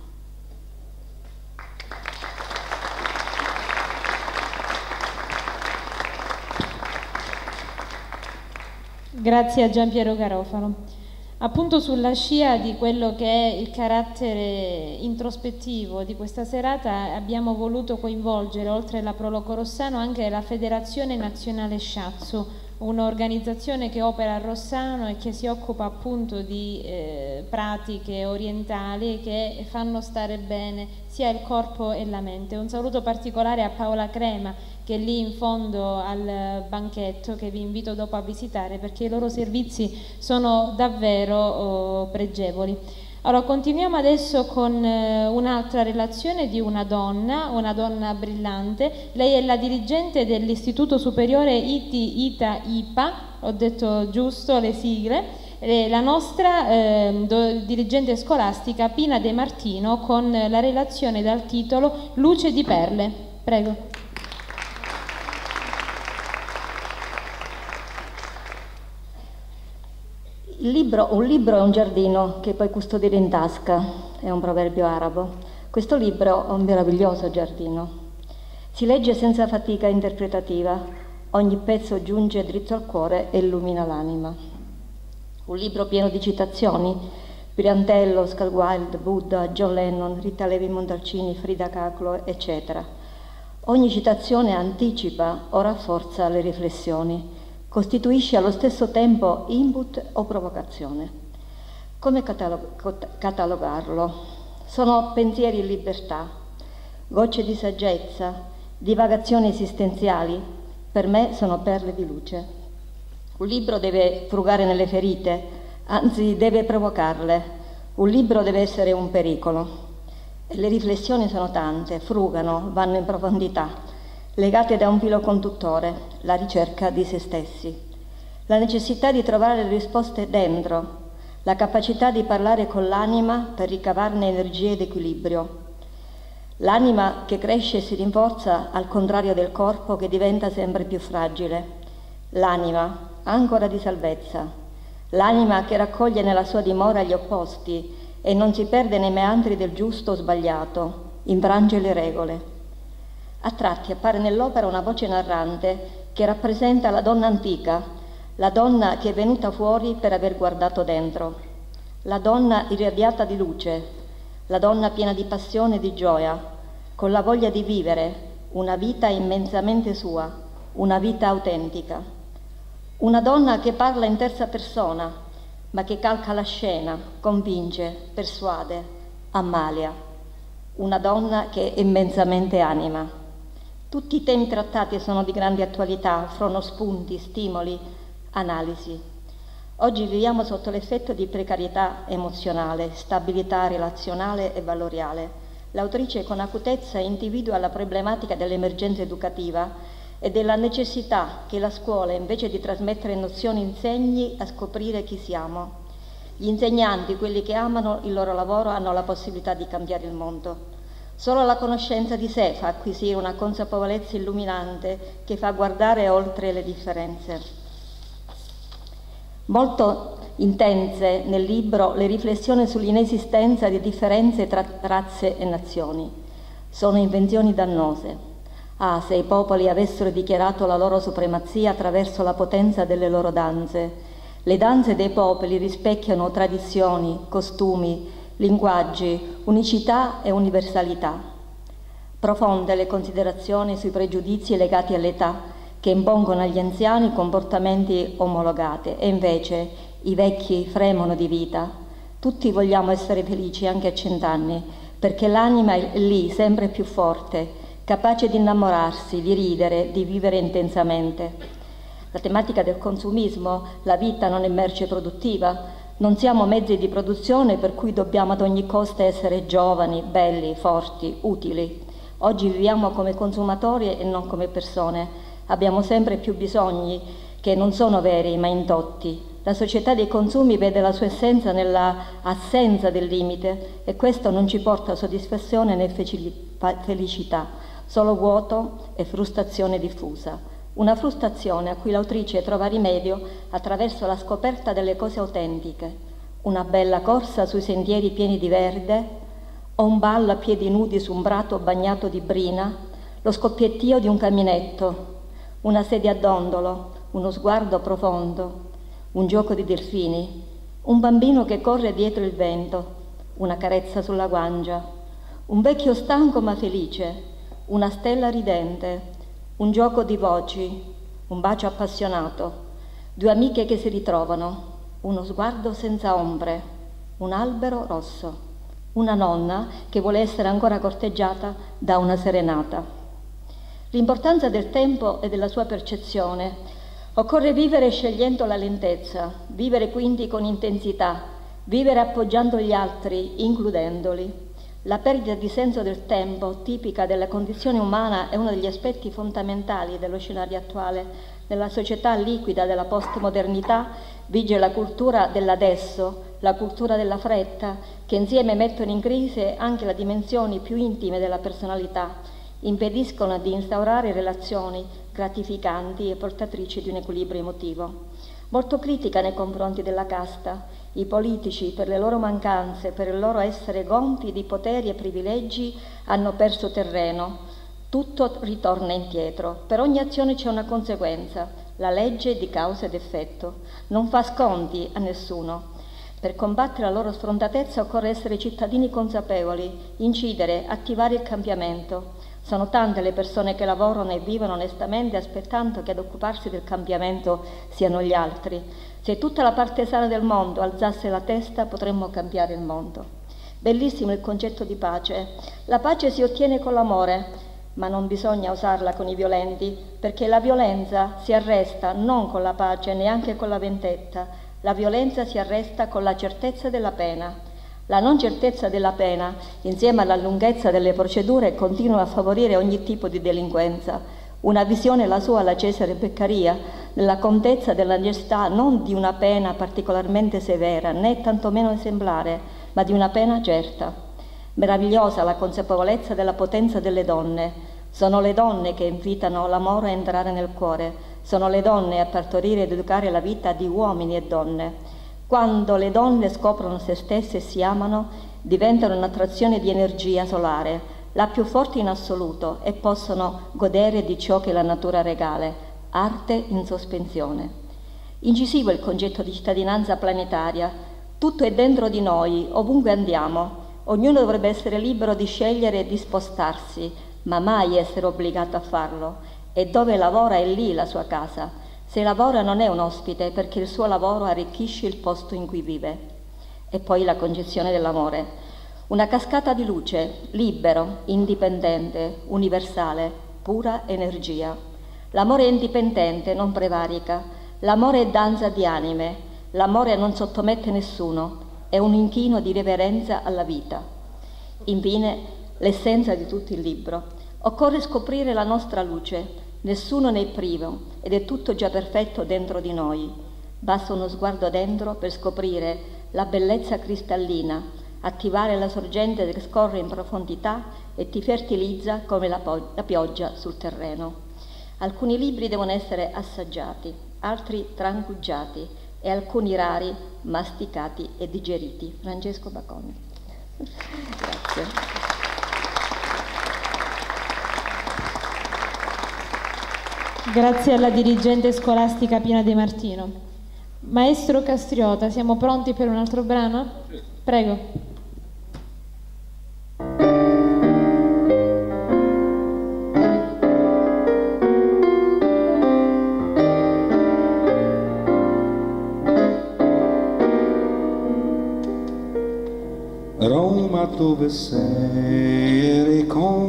Grazie a Giampiero Garofalo. Appunto sulla scia di quello che è il carattere introspettivo di questa serata abbiamo voluto coinvolgere, oltre la Proloco Rossano, anche la Federazione Nazionale Shiatsu, un'organizzazione che opera a Rossano e che si occupa appunto di pratiche orientali che fanno stare bene sia il corpo e la mente. Un saluto particolare a Paola Crema, che è lì in fondo al banchetto, che vi invito dopo a visitare perché i loro servizi sono davvero pregevoli. Allora, continuiamo adesso con un'altra relazione di una donna brillante. Lei è la dirigente dell'Istituto Superiore ITA-IPA, ho detto giusto le sigle, la nostra dirigente scolastica Pina De Martino, con la relazione dal titolo Luce di perle. Prego. Un libro è un giardino che puoi custodire in tasca, è un proverbio arabo. Questo libro è un meraviglioso giardino. Si legge senza fatica interpretativa, ogni pezzo giunge dritto al cuore e illumina l'anima. Un libro pieno di citazioni, Pirandello, Oscar Wilde, Buddha, John Lennon, Rita Levi Montalcini, Frida Kahlo, eccetera. Ogni citazione anticipa o rafforza le riflessioni, costituisce allo stesso tempo input o provocazione. Come catalogarlo? Sono pensieri in libertà, gocce di saggezza, divagazioni esistenziali, per me sono perle di luce. Un libro deve frugare nelle ferite, anzi deve provocarle. Un libro deve essere un pericolo. E le riflessioni sono tante, frugano, vanno in profondità, legate da un filo conduttore, la ricerca di se stessi, la necessità di trovare le risposte dentro, la capacità di parlare con l'anima per ricavarne energie ed equilibrio. L'anima che cresce e si rinforza al contrario del corpo che diventa sempre più fragile. L'anima, ancora di salvezza. L'anima che raccoglie nella sua dimora gli opposti e non si perde nei meandri del giusto o sbagliato, infrange le regole. A tratti appare nell'opera una voce narrante che rappresenta la donna antica, la donna che è venuta fuori per aver guardato dentro, la donna irradiata di luce, la donna piena di passione e di gioia, con la voglia di vivere una vita immensamente sua, una vita autentica. Una donna che parla in terza persona, ma che calca la scena, convince, persuade, ammalia. Una donna che è immensamente anima. Tutti i temi trattati sono di grande attualità, offrono spunti, stimoli, analisi. Oggi viviamo sotto l'effetto di precarietà emozionale, stabilità relazionale e valoriale. L'autrice con acutezza individua la problematica dell'emergenza educativa e della necessità che la scuola, invece di trasmettere nozioni, insegni a scoprire chi siamo. Gli insegnanti, quelli che amano il loro lavoro, hanno la possibilità di cambiare il mondo. Solo la conoscenza di sé fa acquisire una consapevolezza illuminante che fa guardare oltre le differenze. Molto intense nel libro le riflessioni sull'inesistenza di differenze tra razze e nazioni. Sono invenzioni dannose. Se i popoli avessero dichiarato la loro supremazia attraverso la potenza delle loro danze. Le danze dei popoli rispecchiano tradizioni, costumi, linguaggi, unicità e universalità. Profonde le considerazioni sui pregiudizi legati all'età che impongono agli anziani comportamenti omologati e invece i vecchi fremono di vita. Tutti vogliamo essere felici anche a 100 anni perché l'anima è lì sempre più forte, capace di innamorarsi, di ridere, di vivere intensamente. La tematica del consumismo, la vita non è merce produttiva, non siamo mezzi di produzione per cui dobbiamo ad ogni costo essere giovani, belli, forti, utili. Oggi viviamo come consumatori e non come persone. Abbiamo sempre più bisogni che non sono veri ma indotti. La società dei consumi vede la sua essenza nella assenza del limite e questo non ci porta soddisfazione né felicità, solo vuoto e frustrazione diffusa. Una frustrazione a cui l'autrice trova rimedio attraverso la scoperta delle cose autentiche, una bella corsa sui sentieri pieni di verde, o un ballo a piedi nudi su un prato bagnato di brina, lo scoppiettio di un caminetto, una sedia a dondolo, uno sguardo profondo, un gioco di delfini, un bambino che corre dietro il vento, una carezza sulla guancia, un vecchio stanco ma felice, una stella ridente, un gioco di voci, un bacio appassionato, due amiche che si ritrovano, uno sguardo senza ombre, un albero rosso, una nonna che vuole essere ancora corteggiata da una serenata. L'importanza del tempo e della sua percezione. Occorre vivere scegliendo la lentezza, vivere quindi con intensità, vivere appoggiando gli altri, includendoli. La perdita di senso del tempo, tipica della condizione umana, è uno degli aspetti fondamentali dello scenario attuale. Nella società liquida della postmodernità vige la cultura dell'adesso, la cultura della fretta, che insieme mettono in crisi anche le dimensioni più intime della personalità, impediscono di instaurare relazioni gratificanti e portatrici di un equilibrio emotivo. Molto critica nei confronti della casta. I politici, per le loro mancanze, per il loro essere gonfi di poteri e privilegi, hanno perso terreno. Tutto ritorna indietro. Per ogni azione c'è una conseguenza, la legge di causa ed effetto. Non fa sconti a nessuno. Per combattere la loro sfrontatezza occorre essere cittadini consapevoli, incidere, attivare il cambiamento. Sono tante le persone che lavorano e vivono onestamente aspettando che ad occuparsi del cambiamento siano gli altri. Se tutta la parte sana del mondo alzasse la testa potremmo cambiare il mondo. Bellissimo il concetto di pace. La pace si ottiene con l'amore, ma non bisogna usarla con i violenti, perché la violenza si arresta non con la pace, neanche con la vendetta. La violenza si arresta con la certezza della pena. La non certezza della pena, insieme alla lunghezza delle procedure, continua a favorire ogni tipo di delinquenza. Una visione la sua alla Cesare Beccaria, nella contezza della necessità non di una pena particolarmente severa, né tantomeno esemplare, ma di una pena certa. Meravigliosa la consapevolezza della potenza delle donne. Sono le donne che invitano l'amore a entrare nel cuore, sono le donne a partorire ed educare la vita di uomini e donne. Quando le donne scoprono se stesse e si amano, diventano un'attrazione di energia solare, la più forte in assoluto, e possono godere di ciò che la natura regale, arte in sospensione. Incisivo il concetto di cittadinanza planetaria. Tutto è dentro di noi, ovunque andiamo. Ognuno dovrebbe essere libero di scegliere e di spostarsi, ma mai essere obbligato a farlo. E dove lavora è lì la sua casa. Se lavora non è un ospite, perché il suo lavoro arricchisce il posto in cui vive. E poi la concezione dell'amore. Una cascata di luce, libero, indipendente, universale, pura energia. L'amore è indipendente, non prevarica. L'amore è danza di anime. L'amore non sottomette nessuno. È un inchino di reverenza alla vita. Infine, l'essenza di tutto il libro. Occorre scoprire la nostra luce. Nessuno ne è privo ed è tutto già perfetto dentro di noi. Basta uno sguardo dentro per scoprire la bellezza cristallina, attivare la sorgente che scorre in profondità e ti fertilizza come la pioggia sul terreno. Alcuni libri devono essere assaggiati, altri tranquillizzati e alcuni rari masticati e digeriti. Francesco Baconi. Grazie. Grazie alla dirigente scolastica Pina De Martino. Maestro Castriota, siamo pronti per un altro brano? Prego. Roma, dove sei, eri con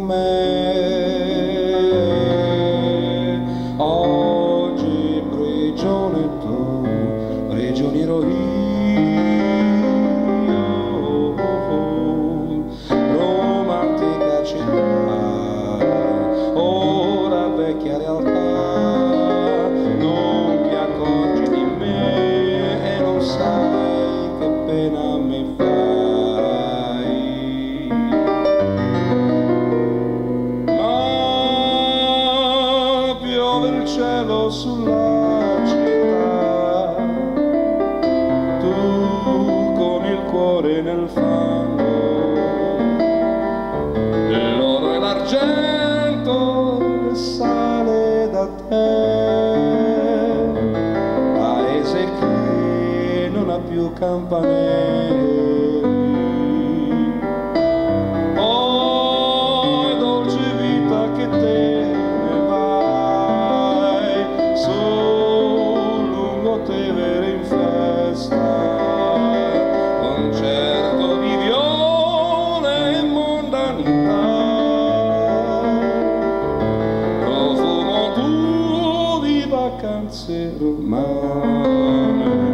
me. Oggi prigione tu, prigioniero io. Romantica città, ora vecchia realtà. Non ti accorgi di me e non sai che pena mi fa. Cielo sulla città, tu con il cuore nel fango, l'oro e l'argento sale da te, paese che non ha più campanelli. Oh, dolce vita che te Tevere in festa, concerto di viole e mondanità, profumo tuo di vacanze romane.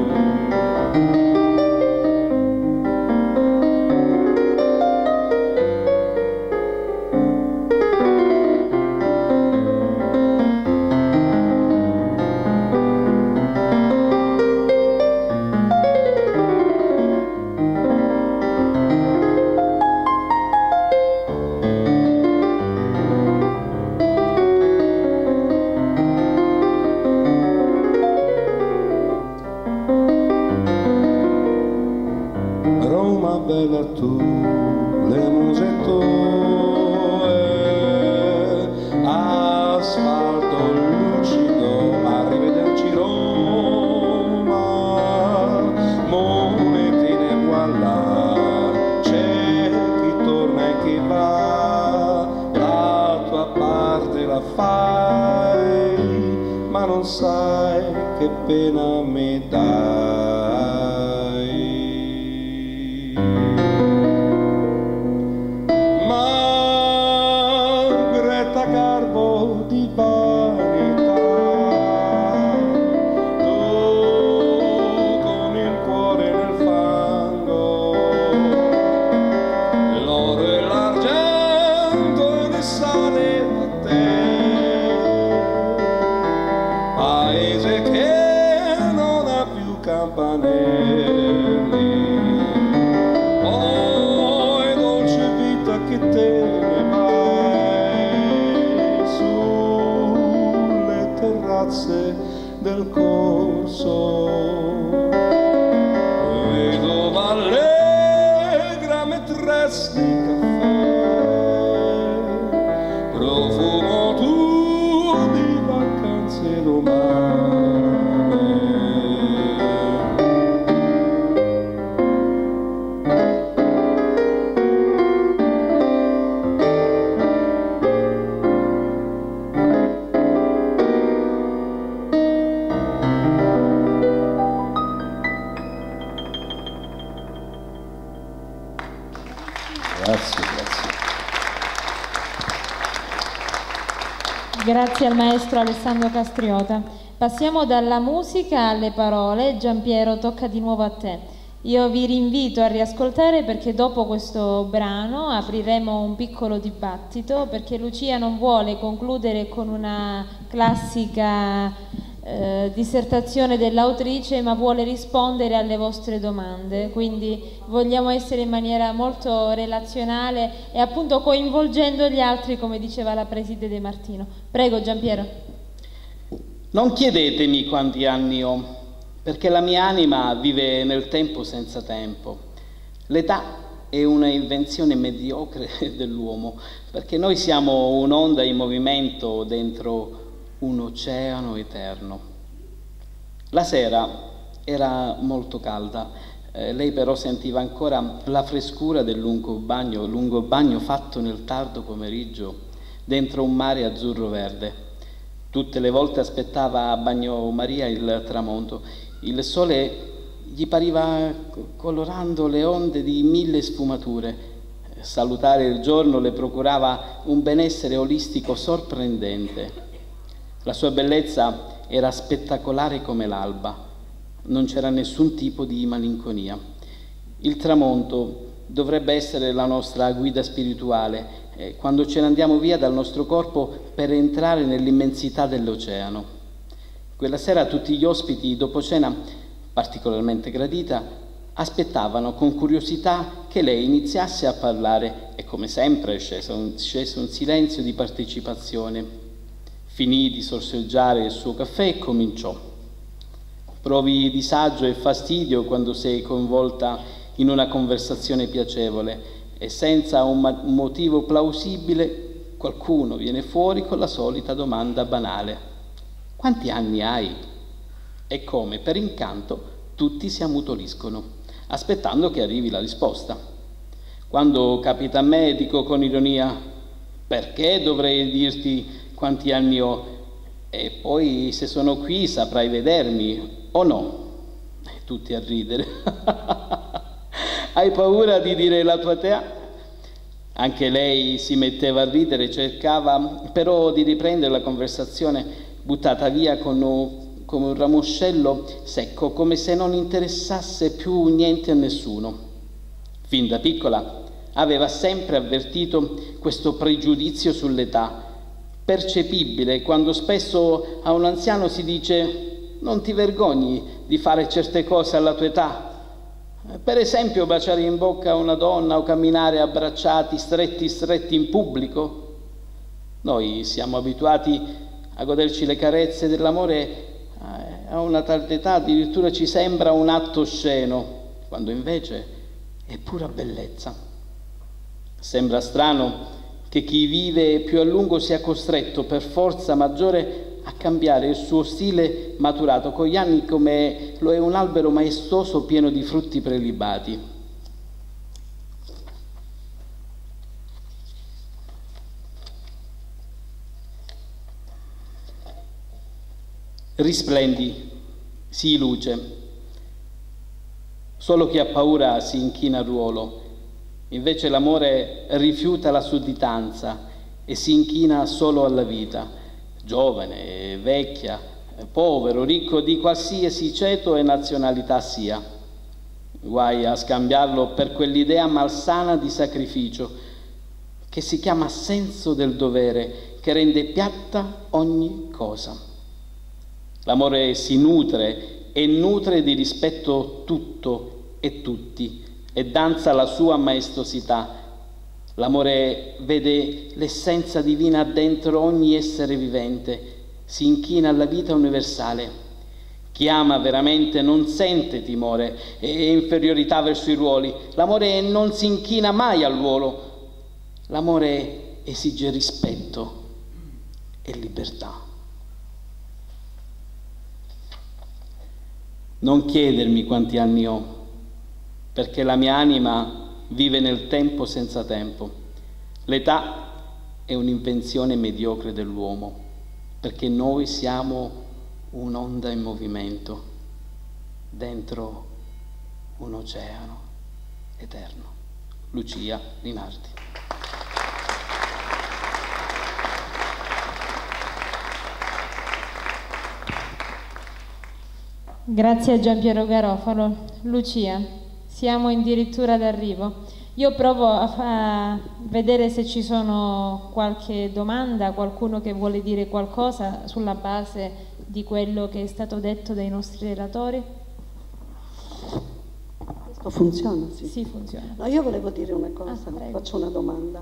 Bella tu, le muse tue, asfalto lucido, arrivederci Roma, monetine voilà, c'è chi torna e chi va, la tua parte la fai, ma non sai che pena mi dai. Garbo di vanità, tu con il cuore nel fango, l'oro e l'argento che sale da te, paese che non ha più campanelli. Oh, è dolce vita che te ne va del corso, vedova allegra maîtresse di caffè, profumo tuo di vacanze romane. Grazie al maestro Alessandro Castriota. Passiamo dalla musica alle parole. Giampiero, tocca di nuovo a te. Io vi rinvito a riascoltare perché dopo questo brano apriremo un piccolo dibattito, perché Lucia non vuole concludere con una classica dissertazione dell'autrice, ma vuole rispondere alle vostre domande, quindi vogliamo essere in maniera molto relazionale e appunto coinvolgendo gli altri, come diceva la preside De Martino. Prego Giampiero. Non chiedetemi quanti anni ho, perché la mia anima vive nel tempo senza tempo. L'età è una invenzione mediocre dell'uomo, perché noi siamo un'onda in movimento dentro un oceano eterno. La sera era molto calda, lei però sentiva ancora la frescura del lungo bagno fatto nel tardo pomeriggio dentro un mare azzurro-verde. Tutte le volte aspettava a bagnomaria il tramonto. Il sole gli pariva colorando le onde di 1000 sfumature. Salutare il giorno le procurava un benessere olistico sorprendente. La sua bellezza era spettacolare come l'alba, non c'era nessun tipo di malinconia. Il tramonto dovrebbe essere la nostra guida spirituale quando ce ne andiamo via dal nostro corpo per entrare nell'immensità dell'oceano. Quella sera tutti gli ospiti, dopo cena particolarmente gradita, aspettavano con curiosità che lei iniziasse a parlare e come sempre scese un silenzio di partecipazione. Finì di sorseggiare il suo caffè e cominciò. Provi disagio e fastidio quando sei coinvolta in una conversazione piacevole e senza un motivo plausibile qualcuno viene fuori con la solita domanda banale: quanti anni hai? E come per incanto tutti si ammutoliscono, aspettando che arrivi la risposta. Quando capita a me dico con ironia: perché dovrei dirti quanti anni ho? E poi se sono qui saprai vedermi o no? Tutti a ridere. Hai paura di dire la tua età? Anche lei si metteva a ridere, cercava però di riprendere la conversazione buttata via come un ramoscello secco, come se non interessasse più niente a nessuno. Fin da piccola aveva sempre avvertito questo pregiudizio sull'età, percepibile quando spesso a un anziano si dice: non ti vergogni di fare certe cose alla tua età? Per esempio baciare in bocca a una donna o camminare abbracciati stretti in pubblico. Noi siamo abituati a goderci le carezze dell'amore a una tale età, addirittura ci sembra un atto osceno, quando invece è pura bellezza. Sembra strano che chi vive più a lungo sia costretto per forza maggiore a cambiare il suo stile maturato con gli anni, come lo è un albero maestoso pieno di frutti prelibati. Risplendi, sii luce. Solo chi ha paura si inchina al ruolo. Invece l'amore rifiuta la sudditanza e si inchina solo alla vita, giovane, vecchia, povero, ricco di qualsiasi ceto e nazionalità sia. Guai a scambiarlo per quell'idea malsana di sacrificio che si chiama senso del dovere, che rende piatta ogni cosa. L'amore si nutre e nutre di rispetto tutto e tutti, e danza la sua maestosità. L'amore vede l'essenza divina dentro ogni essere vivente, si inchina alla vita universale. Chi ama veramente non sente timore e inferiorità verso i ruoli. L'amore non si inchina mai al ruolo. L'amore esige rispetto e libertà. Non chiedermi quanti anni ho, perché la mia anima vive nel tempo senza tempo. L'età è un'invenzione mediocre dell'uomo, perché noi siamo un'onda in movimento dentro un oceano eterno. Lucia Linardi. Grazie a Giampiero Garofalo. Lucia. Siamo addirittura d'arrivo. Io provo a vedere se ci sono qualche domanda, qualcuno che vuole dire qualcosa sulla base di quello che è stato detto dai nostri relatori. Questo funziona? Sì, sì, funziona. No, io volevo dire una cosa, faccio una domanda.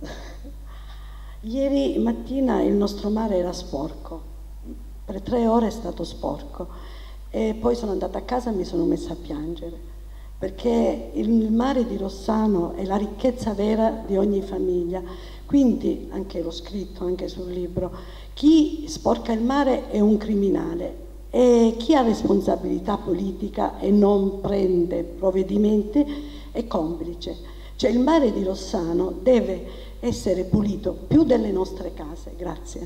Ieri mattina il nostro mare era sporco, per 3 ore è stato sporco e poi sono andata a casa e mi sono messa a piangere. Perché il mare di Rossano è la ricchezza vera di ogni famiglia, quindi anche l'ho scritto anche sul libro, chi sporca il mare è un criminale e chi ha responsabilità politica e non prende provvedimenti è complice. Cioè il mare di Rossano deve essere pulito più delle nostre case. Grazie.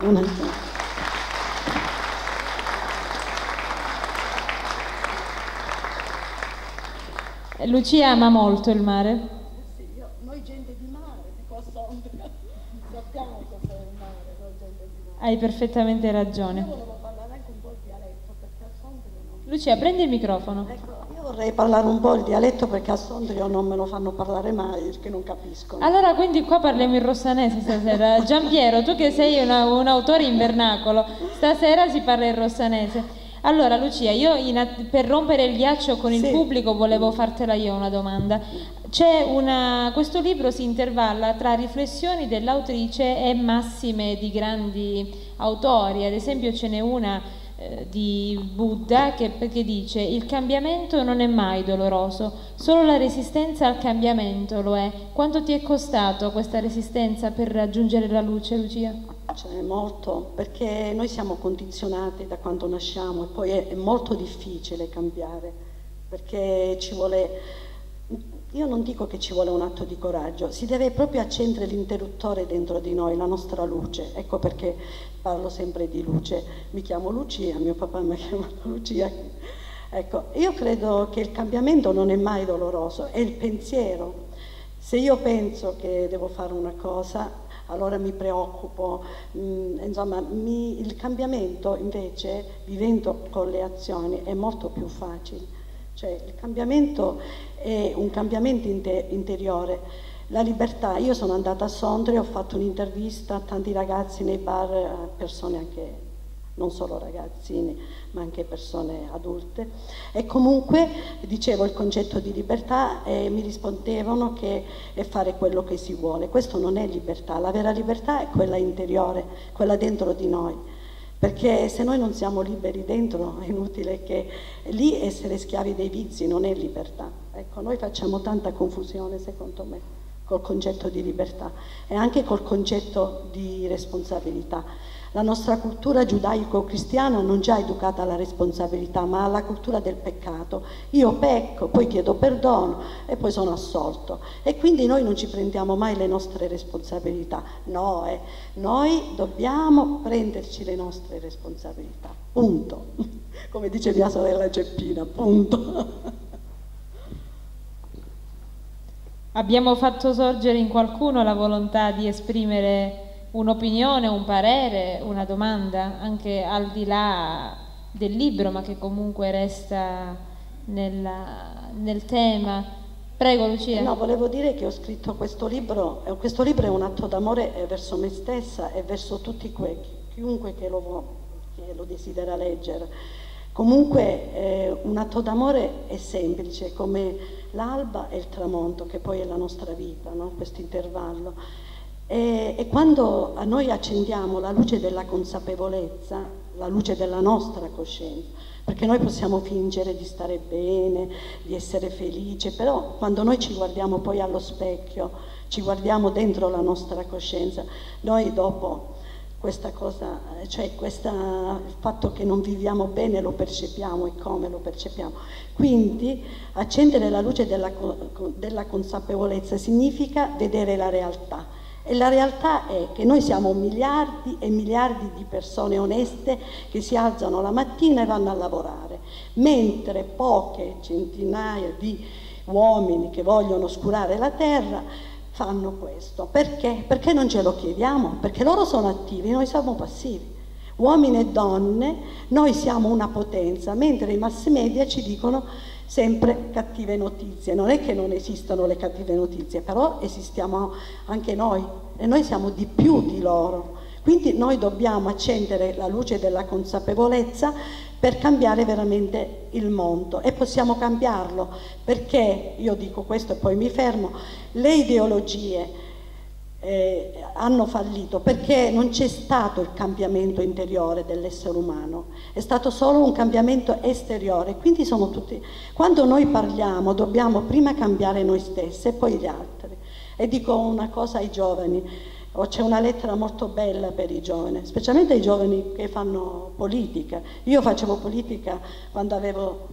Lucia ama molto il mare? Sì, noi gente di mare, di qua Sondrio, sappiamo cos'è il mare, noi gente di mare. Hai perfettamente ragione. Io volevo parlare anche un po' il dialetto, perché a Sondrio non... Lucia, prendi il microfono. Ecco, io vorrei parlare un po' il dialetto perché a Sondrio non me lo fanno parlare mai, perché non capiscono. Allora, quindi qua parliamo in rossanese stasera. Giampiero, tu che sei un autore in vernacolo, stasera si parla in rossanese. Allora Lucia, io per rompere il ghiaccio con il pubblico volevo fartela io una domanda. Questo libro si intervalla tra riflessioni dell'autrice e massime di grandi autori, ad esempio ce n'è una di Buddha che dice: il cambiamento non è mai doloroso, solo la resistenza al cambiamento lo è. Quanto ti è costato questa resistenza per raggiungere la luce, Lucia? Cioè, molto, perché noi siamo condizionati da quando nasciamo e poi è molto difficile cambiare, perché ci vuole, io non dico che ci vuole un atto di coraggio, si deve proprio accendere l'interruttore dentro di noi, la nostra luce. Ecco perché parlo sempre di luce. Mi chiamo Lucia, mio papà mi ha chiamato Lucia. Ecco, io credo che il cambiamento non è mai doloroso, è il pensiero. Se io penso che devo fare una cosa, allora mi preoccupo, insomma il cambiamento invece, vivendo con le azioni, è molto più facile. Cioè il cambiamento è un cambiamento interiore. La libertà, io sono andata a Sondrio, ho fatto un'intervista a tanti ragazzi nei bar, a persone anche, non solo ragazzini, ma anche persone adulte, e comunque dicevo il concetto di libertà e mi rispondevano che è fare quello che si vuole. Questo non è libertà, la vera libertà è quella interiore, quella dentro di noi, perché se noi non siamo liberi dentro è inutile che lì essere schiavi dei vizi non è libertà. Ecco, noi facciamo tanta confusione secondo me col concetto di libertà e anche col concetto di responsabilità. La nostra cultura giudaico-cristiana non ci ha educata alla responsabilità, ma alla cultura del peccato. Io pecco, poi chiedo perdono e poi sono assolto. E quindi noi non ci prendiamo mai le nostre responsabilità. No, noi dobbiamo prenderci le nostre responsabilità. Punto. Come dice mia sorella Geppina, punto. Abbiamo fatto sorgere in qualcuno la volontà di esprimere un'opinione, un parere, una domanda, anche al di là del libro, ma che comunque resta nel tema. Prego Lucia. No, volevo dire che ho scritto questo libro è un atto d'amore verso me stessa e verso tutti chiunque che lo desidera leggere. Comunque un atto d'amore è semplice, come l'alba e il tramonto, che poi è la nostra vita, no? Questo intervallo. E quando a noi accendiamo la luce della consapevolezza, la luce della nostra coscienza, perché noi possiamo fingere di stare bene, di essere felici, però quando noi ci guardiamo poi allo specchio, ci guardiamo dentro la nostra coscienza, noi dopo questa cosa, cioè il fatto che non viviamo bene lo percepiamo e come lo percepiamo. Quindi accendere la luce della consapevolezza significa vedere la realtà. E la realtà è che noi siamo miliardi e miliardi di persone oneste che si alzano la mattina e vanno a lavorare, mentre poche centinaia di uomini che vogliono oscurare la terra fanno questo. Perché? Perché non ce lo chiediamo? Perché loro sono attivi, noi siamo passivi. Uomini e donne noi siamo una potenza, mentre i mass media ci dicono sempre cattive notizie. Non è che non esistono le cattive notizie, però esistiamo anche noi e noi siamo di più di loro. Quindi noi dobbiamo accendere la luce della consapevolezza per cambiare veramente il mondo, e possiamo cambiarlo, perché, io dico questo e poi mi fermo, le ideologie hanno fallito perché non c'è stato il cambiamento interiore dell'essere umano, è stato solo un cambiamento esteriore. Quindi sono tutti, quando noi parliamo dobbiamo prima cambiare noi stessi e poi gli altri. E dico una cosa ai giovani, c'è una lettera molto bella per i giovani, specialmente ai giovani che fanno politica. Io facevo politica quando avevo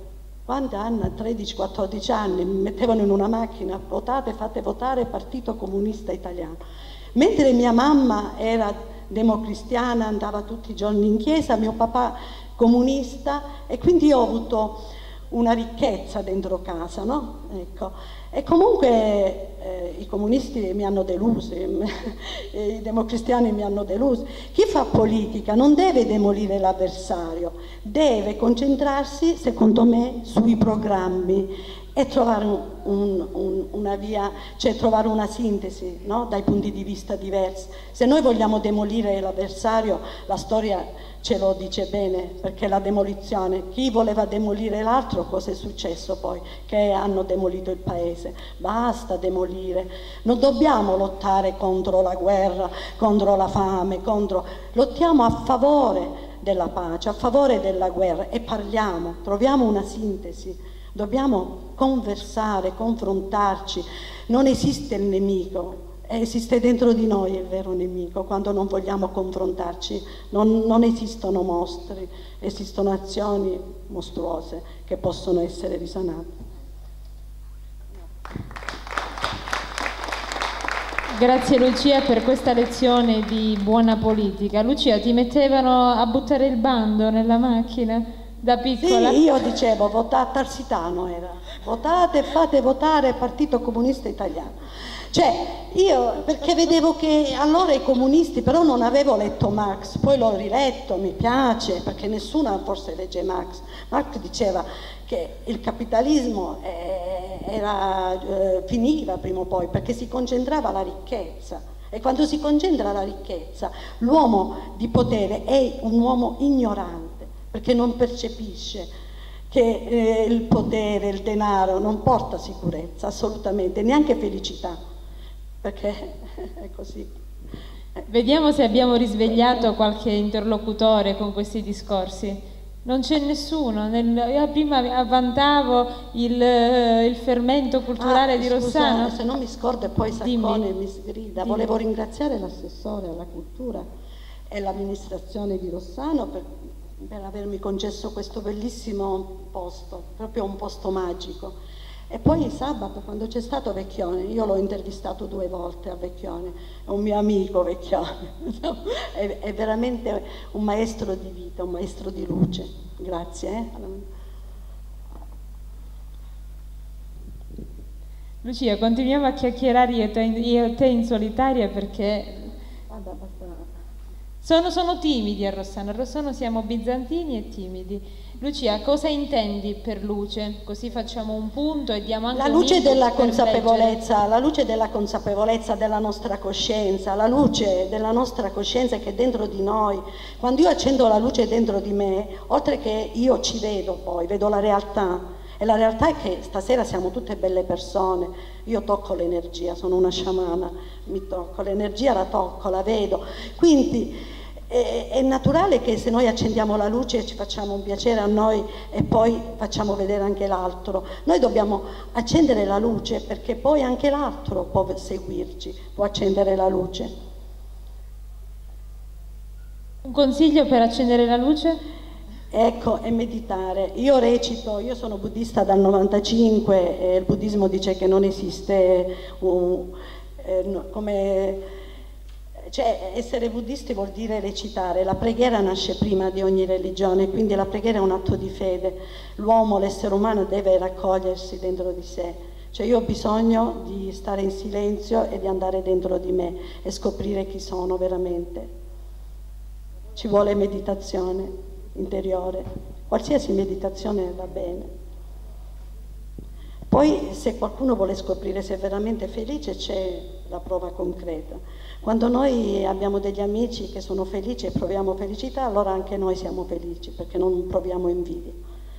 13-14 anni, mi mettevano in una macchina, votate, fate votare Partito Comunista Italiano. Mentre mia mamma era democristiana, andava tutti i giorni in chiesa, mio papà comunista, e quindi io ho avuto una ricchezza dentro casa, no? Ecco. E comunque i comunisti mi hanno deluso, i democristiani mi hanno deluso. Chi fa politica non deve demolire l'avversario, deve concentrarsi, secondo me, sui programmi e trovare una via, cioè trovare una sintesi, no? Dai punti di vista diversi. Se noi vogliamo demolire l'avversario, la storia ce lo dice bene, perché la demolizione, chi voleva demolire l'altro, cosa è successo poi? Che hanno demolito il paese. Basta demolire, non dobbiamo lottare contro la guerra, contro la fame, lottiamo a favore della pace, a favore della guerra, e parliamo, troviamo una sintesi. Dobbiamo conversare, confrontarci. Non esiste il nemico, esiste dentro di noi il vero nemico. Quando non vogliamo confrontarci non esistono mostri, esistono azioni mostruose che possono essere risanate. Grazie Lucia per questa lezione di buona politica. Lucia, ti mettevano a buttare il bando nella macchina da piccola? Sì, io dicevo, votate, Tarsitano era, votate e fate votare Partito Comunista Italiano. Cioè, io, perché vedevo che allora i comunisti, però non avevo letto Marx, poi l'ho riletto, mi piace, perché nessuno forse legge Marx. Marx diceva che il capitalismo finiva prima o poi, perché si concentrava la ricchezza. E quando si concentra la ricchezza, l'uomo di potere è un uomo ignorante, perché non percepisce che il potere, il denaro non porta sicurezza, assolutamente, neanche felicità, perché è così. Vediamo se abbiamo risvegliato qualche interlocutore con questi discorsi. Non c'è nessuno. Io prima vantavo il fermento culturale di Rossano. Se non mi scordo e poi Saccone mi sgrida. Volevo ringraziare l'assessore alla cultura e l'amministrazione di Rossano per avermi concesso questo bellissimo posto, proprio un posto magico. E poi sabato, quando c'è stato Vecchione, io l'ho intervistato 2 volte a Vecchione, è un mio amico Vecchione, è veramente un maestro di vita, un maestro di luce. Grazie. Lucia, continuiamo a chiacchierare io e te in solitaria, perché sono timidi a Rossano siamo bizantini e timidi. Lucia, cosa intendi per luce? Così facciamo un punto e diamo anche la luce della consapevolezza, la luce della consapevolezza della nostra coscienza, la luce della nostra coscienza che è dentro di noi. Quando io accendo la luce dentro di me, oltre che io ci vedo, poi vedo la realtà, e la realtà è che stasera siamo tutte belle persone. Io tocco l'energia, sono una sciamana, mi tocco l'energia, la tocco, la vedo, quindi è naturale che se noi accendiamo la luce ci facciamo un piacere a noi e poi facciamo vedere anche l'altro. Noi dobbiamo accendere la luce, perché poi anche l'altro può seguirci, può accendere la luce. Un consiglio per accendere la luce? Ecco, è meditare. Io recito, io sono buddista dal 95 e il buddismo dice che non esiste cioè essere buddisti vuol dire recitare. La preghiera nasce prima di ogni religione, quindi la preghiera è un atto di fede. L'uomo, l'essere umano deve raccogliersi dentro di sé. Cioè io ho bisogno di stare in silenzio e di andare dentro di me e scoprire chi sono veramente. Ci vuole meditazione. interiore. Qualsiasi meditazione va bene. Poi se qualcuno vuole scoprire se è veramente felice c'è la prova concreta. Quando noi abbiamo degli amici che sono felici e proviamo felicità, allora anche noi siamo felici perché non proviamo invidia.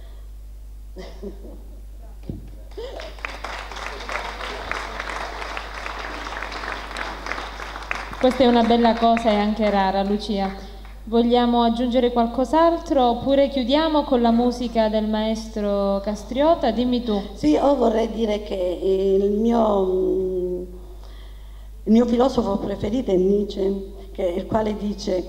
Questa è una bella cosa e anche rara, Lucia. Vogliamo aggiungere qualcos'altro oppure chiudiamo con la musica del maestro Castriota? Dimmi tu. Sì, io vorrei dire che il mio filosofo preferito è Nietzsche, il quale dice,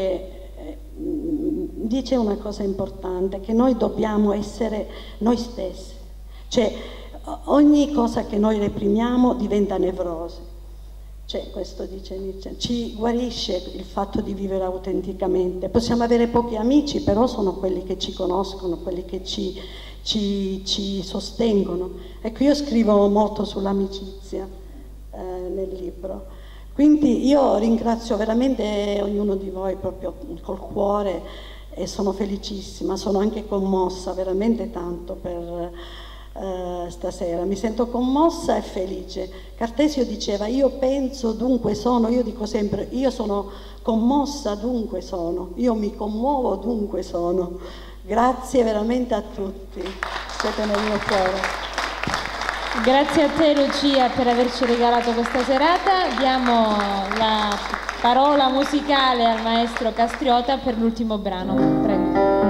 dice una cosa importante, che noi dobbiamo essere noi stessi. Cioè, ogni cosa che noi reprimiamo diventa nevrosi. Cioè, questo dice Nietzsche, ci guarisce il fatto di vivere autenticamente. Possiamo avere pochi amici, però sono quelli che ci conoscono, quelli che ci sostengono. Ecco, io scrivo molto sull'amicizia nel libro. Quindi io ringrazio veramente ognuno di voi proprio col cuore e sono felicissima, sono anche commossa veramente tanto per stasera, mi sento commossa e felice. Cartesio diceva io penso dunque sono, io dico sempre io sono commossa dunque sono, io mi commuovo dunque sono. Grazie veramente a tutti, siete nel mio cuore. Grazie a te Lucia per averci regalato questa serata. Diamo la parola musicale al maestro Castriota per l'ultimo brano. Prego.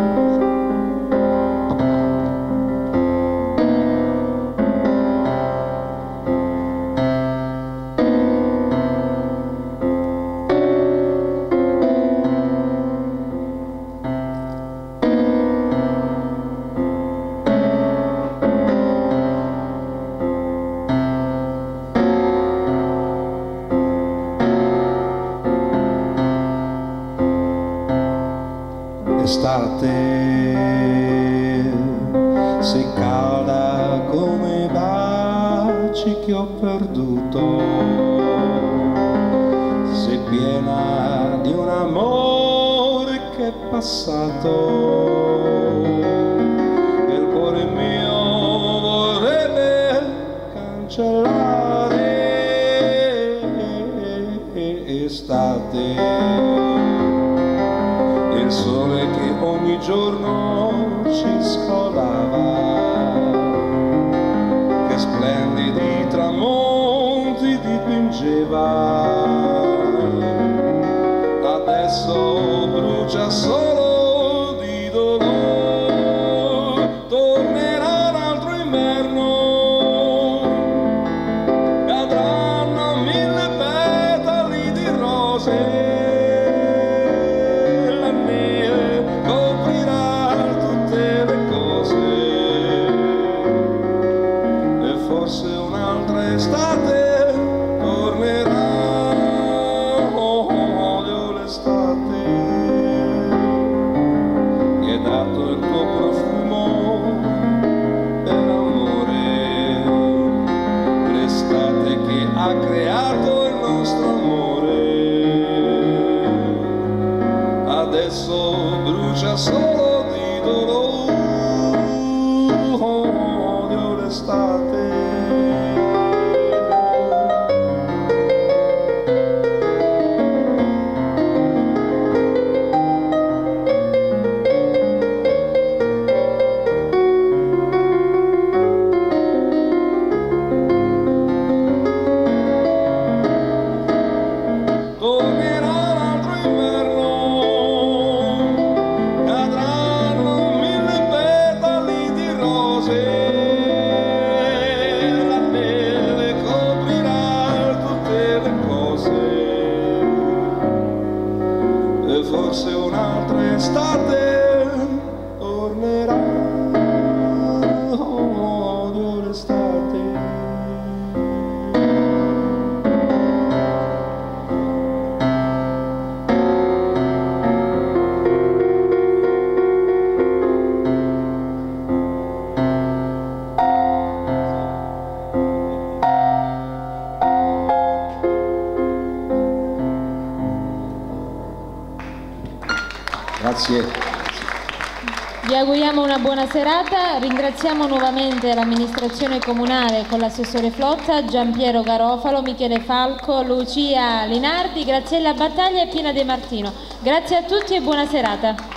Estate, sei calda come i baci che ho perduto, sei piena di un amore che è passato, e il cuore mio vorrebbe cancellare. Estate, il sole che ogni giorno ci scolava, che splendidi tramonti dipingeva, adesso brucia solo di dolore, tornerà un altro inverno, cadranno 1000 petali di rose. Forse un'altra estate tornerà, odio l'estate, mi hai dato il tuo profumo per amore, l'estate che ha creato il nostro amore, adesso brucia solo di dolore, odio l'estate. Forse un'altra estate tornerà, odio l'estate. Grazie. Vi auguriamo una buona serata, ringraziamo nuovamente l'amministrazione comunale con l'assessore Flotta, Giampiero Garofalo, Michele Falco, Lucia Linardi, Graziella Battaglia e Pina De Martino. Grazie a tutti e buona serata.